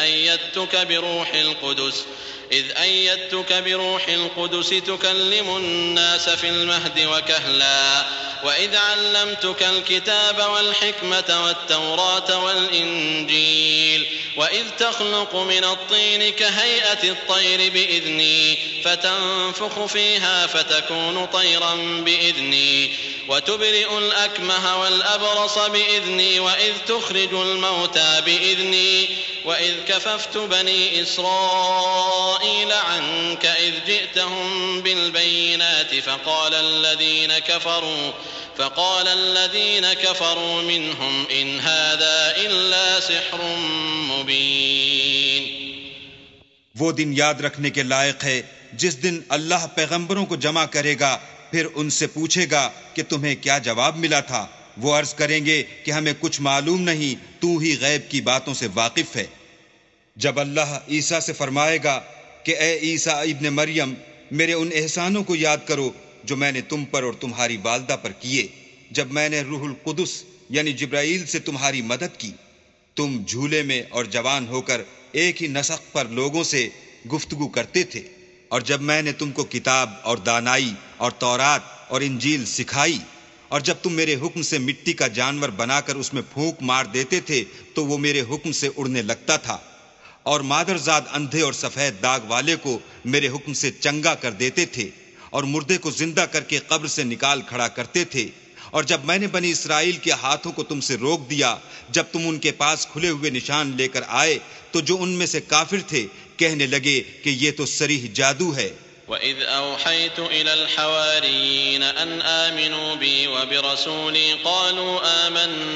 إذ أيدتك بروح القدس تكلم الناس في المهد وكهلا وإذ علمتك الكتاب والحكمة والتوراة والإنجيل وإذ تخلق من الطين كهيئة الطير بإذني فتنفخ فيها فتكون طيرا بإذني وتبرئ الأكمه والأبرص بإذني وإذ تخرج الموتى بإذني وإذ كففت بني إسرائيل عنك إذ جئتهم بالبينات فقال الذين كفروا منهم إن هذا إلا سحر مبين۔ وہ دن یاد رکھنے کے لائق ہے جس دن اللہ پیغمبروں کو جمع کرے گا، پھر ان سے پوچھے گا کہ تمہیں کیا جواب ملا تھا، وہ عرض کریں گے کہ ہمیں کچھ معلوم نہیں، تو ہی غیب کی باتوں سے واقف ہے۔ جب اللہ عیسیٰ سے فرمائے گا کہ اے عیسیٰ ابن مریم، میرے ان احسانوں کو یاد کرو جو میں نے تم پر اور تمہاری والدہ پر کیے، جب میں نے روح القدس یعنی جبرائیل سے تمہاری مدد کی، تم جھولے میں اور جوان ہو کر ایک ہی نسق پر لوگوں سے گفتگو کرتے تھے، اور جب میں نے تم کو کتاب اور دانائی اور تورات اور انجیل سکھائی، اور جب تم میرے حکم سے مٹی کا جانور بنا کر اس میں پھونک مار دیتے تھے تو وہ میرے حکم سے اڑنے لگتا تھا، اور مادرزاد اندھے اور سفید داغ والے کو میرے حکم سے چنگا کر دیتے تھے، اور مردے کو زندہ کر کے قبر سے نکال کھڑا کرتے تھے، اور جب میں نے بنی اسرائیل کے ہاتھوں کو تم سے روک دیا جب تم ان کے پاس کھلے ہوئے نشان لے کر آئے تو جو ان میں سے کافر تھے کہنے لگے کہ یہ تو صریح جادو ہے۔ وَإِذْ أَوْحَيْتُ إِلَى الْحَوَارِيِّينَ أَنْ آمِنُوا بِي وَبِرَسُولِي قَالُوا آمَنَّا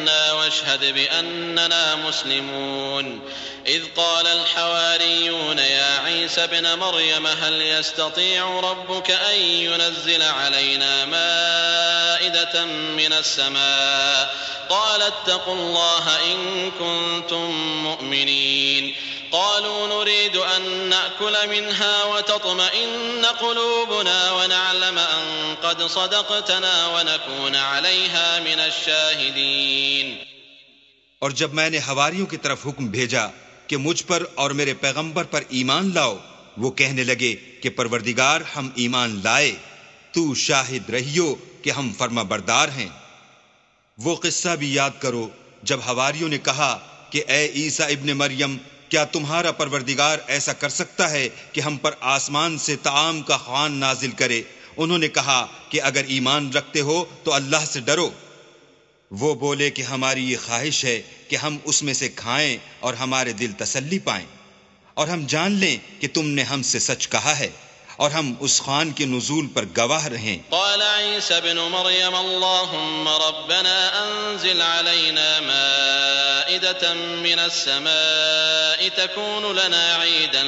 واشهد بأننا مسلمون إذ قال الحواريون يا عيسى ابن مريم هل يستطيع ربك أن ينزل علينا مائدة من السماء قال اتقوا الله إن كنتم مؤمنين قالوا نريد أن نأكل منها وتطمئن قلوبنا ونعلم أن قد صدقتنا ونكون عليها من الشاهدين. اور جب میں نے حواریوں کی طرف حکم بھیجا کہ مجھ پر اور میرے پیغمبر پر ایمان لاؤ، وہ کہنے لگے کہ پروردگار ہم ایمان لائے، تو شاہد رہیو کہ ہم فرما بردار ہیں. وہ قصہ بھی یاد کرو جب حواریوں نے کہا کہ اے عیسیٰ ابن مریم، کیا تمہارا پروردگار ایسا کر سکتا ہے کہ ہم پر آسمان سے طعام کا خوان نازل کرے؟ انہوں نے کہا کہ اگر ایمان رکھتے ہو تو اللہ سے ڈرو. وہ بولے کہ ہماری یہ خواہش ہے کہ ہم اس میں سے کھائیں اور ہمارے دل تسلی پائیں، اور ہم جان لیں کہ تم نے ہم سے سچ کہا ہے، اور ہم اس خوان کے نزول پر گواہ رہیں. قال عيسى ابن مريم اللهم ربنا أنزل علينا مائدة من السماء تكون لنا عيدا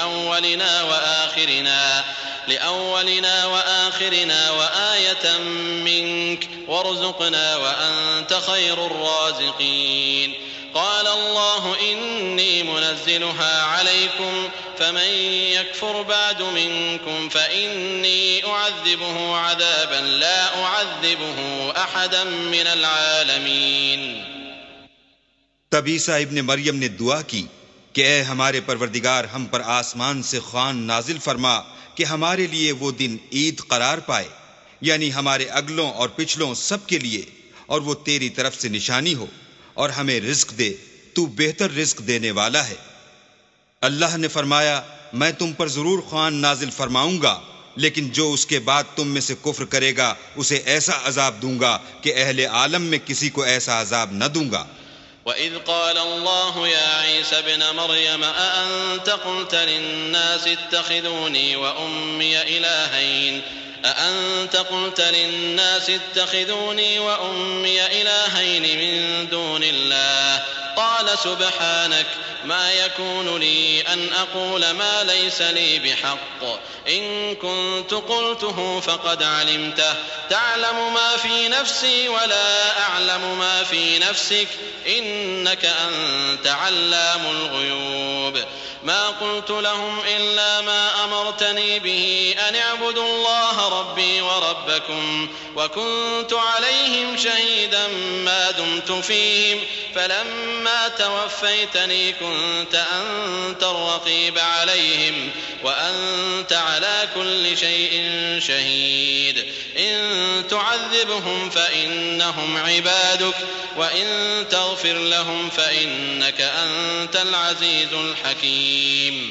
لأولنا وآخرنا وآية منك وارزقنا وأنت خير الرازقين. قال الله إني منزلها عليكم فمن يكفر بعد منكم فإني أعذبه عذابا لا أعذبه أحدا من العالمين. تب عیسیٰ ابن مریم نے دعا کی کہ اے ہمارے پروردگار، ہم پر آسمان سے خوان نازل فرما کہ ہمارے لیے وہ دن عید قرار پائے، یعنی ہمارے اگلوں اور پچھلوں سب کے لیے، اور وہ تیری طرف سے نشانی ہو، اور ہمیں رزق دے، تو بہتر رزق دینے والا ہے. اللہ نے فرمایا میں تم پر ضرور خوان نازل فرماؤں گا، لیکن جو اس کے بعد تم میں سے کفر کرے گا اسے ایسا عذاب دوں گا کہ اہل عالم میں کسی کو ایسا عذاب نہ دوں گا. وَإِذْ قَالَ اللَّهُ يَا عِيسَى ابْنَ مَرْيَمَ أَأَنْتَ قُلْتَ لِلنَّاسِ اتَّخِذُونِي وَأُمِّيَ إِلَٰهَيْنِ مِن دُونِ اللَّهِ قال سبحانك ما يكون لي أن أقول ما ليس لي بحق إن كنت قلته فقد علمته تعلم ما في نفسي ولا أعلم ما في نفسك إنك أنت علام الغيوب. ما قلت لهم إلا ما أمرتني به أن اعبدوا الله ربي وربكم وكنت عليهم شهيدا ما دمت فيهم فلما توفيتني كنت أنت الرقيب عليهم وأنت على كل شيء شهيد. إن تعذبهم فإنهم عبادك وإن تغفر لهم فإنك أنت العزيز الحكيم.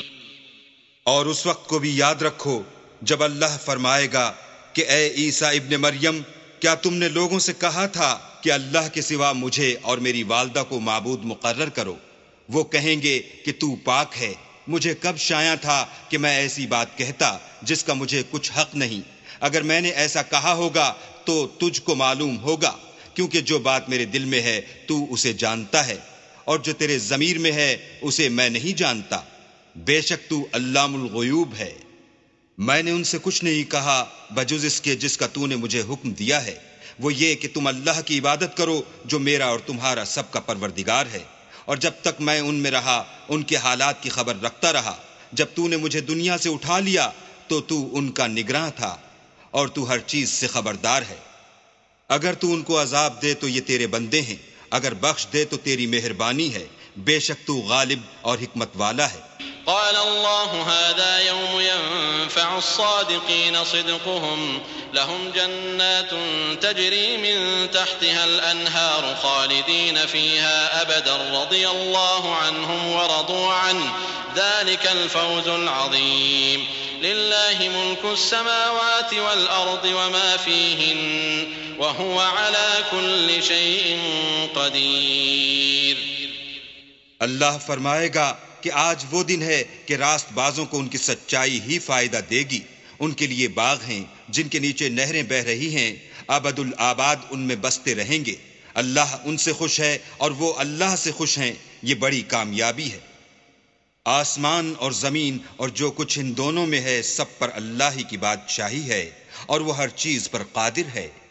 اور اس وقت کو بھی یاد رکھو جب اللہ فرمائے گا کہ اے عیسیٰ ابن مریم، کیا تم نے لوگوں سے کہا تھا کہ اللہ کے سوا مجھے اور میری والدہ کو معبود مقرر کرو؟ وہ کہیں گے کہ تو پاک ہے، مجھے کب شایع تھا کہ میں ایسی بات کہتا جس کا مجھے کچھ حق نہیں. اگر میں نے ایسا کہا ہوگا تو تجھ کو معلوم ہوگا، کیونکہ جو بات میرے دل میں ہے تو اسے جانتا ہے، اور جو تیرے ضمیر میں ہے اسے میں نہیں جانتا. بے شک تو علام الغیوب ہے. میں نے ان سے کچھ نہیں کہا بجز اس کے جس کا تو نے مجھے حکم دیا ہے، وہ یہ کہ تم اللہ کی عبادت کرو جو میرا اور تمہارا سب کا پروردگار ہے. اور جب تک میں ان میں رہا ان کے حالات کی خبر رکھتا رہا. جب تو نے مجھے دنیا سے اٹھا لیا تو ان کا نگراں تھا، اور تو ہر چیز سے خبردار ہے. اگر تو ان کو عذاب دے تو یہ تیرے بندے ہیں، اگر بخش دے تو تیری مہربانی ہے. بے شک تو غالب اور حکمت والا ہے. قال الله هذا يوم ينفع الصادقين صدقهم لهم جنات تجري من تحتها الأنهار خالدين فيها أبدا رضي الله عنهم ورضوا عنه ذلك الفوز العظيم. لله ملك السماوات والأرض وما فيهن وهو على كل شيء قدير. اللہ فرمائے گا کہ آج وہ دن ہے کہ راست بازوں کو ان کی سچائی ہی فائدہ دے گی. ان کے لیے باغ ہیں جن کے نیچے نہریں بہہ رہی ہیں، ابد الآباد ان میں بستے رہیں گے. اللہ ان سے خوش ہے اور وہ اللہ سے خوش ہیں، یہ بڑی کامیابی ہے۔ آسمان اور زمین اور جو کچھ ان دونوں میں ہے، سب پر اللہ ہی کی بادشاہی ہے اور وہ ہر چیز پر قادر ہے۔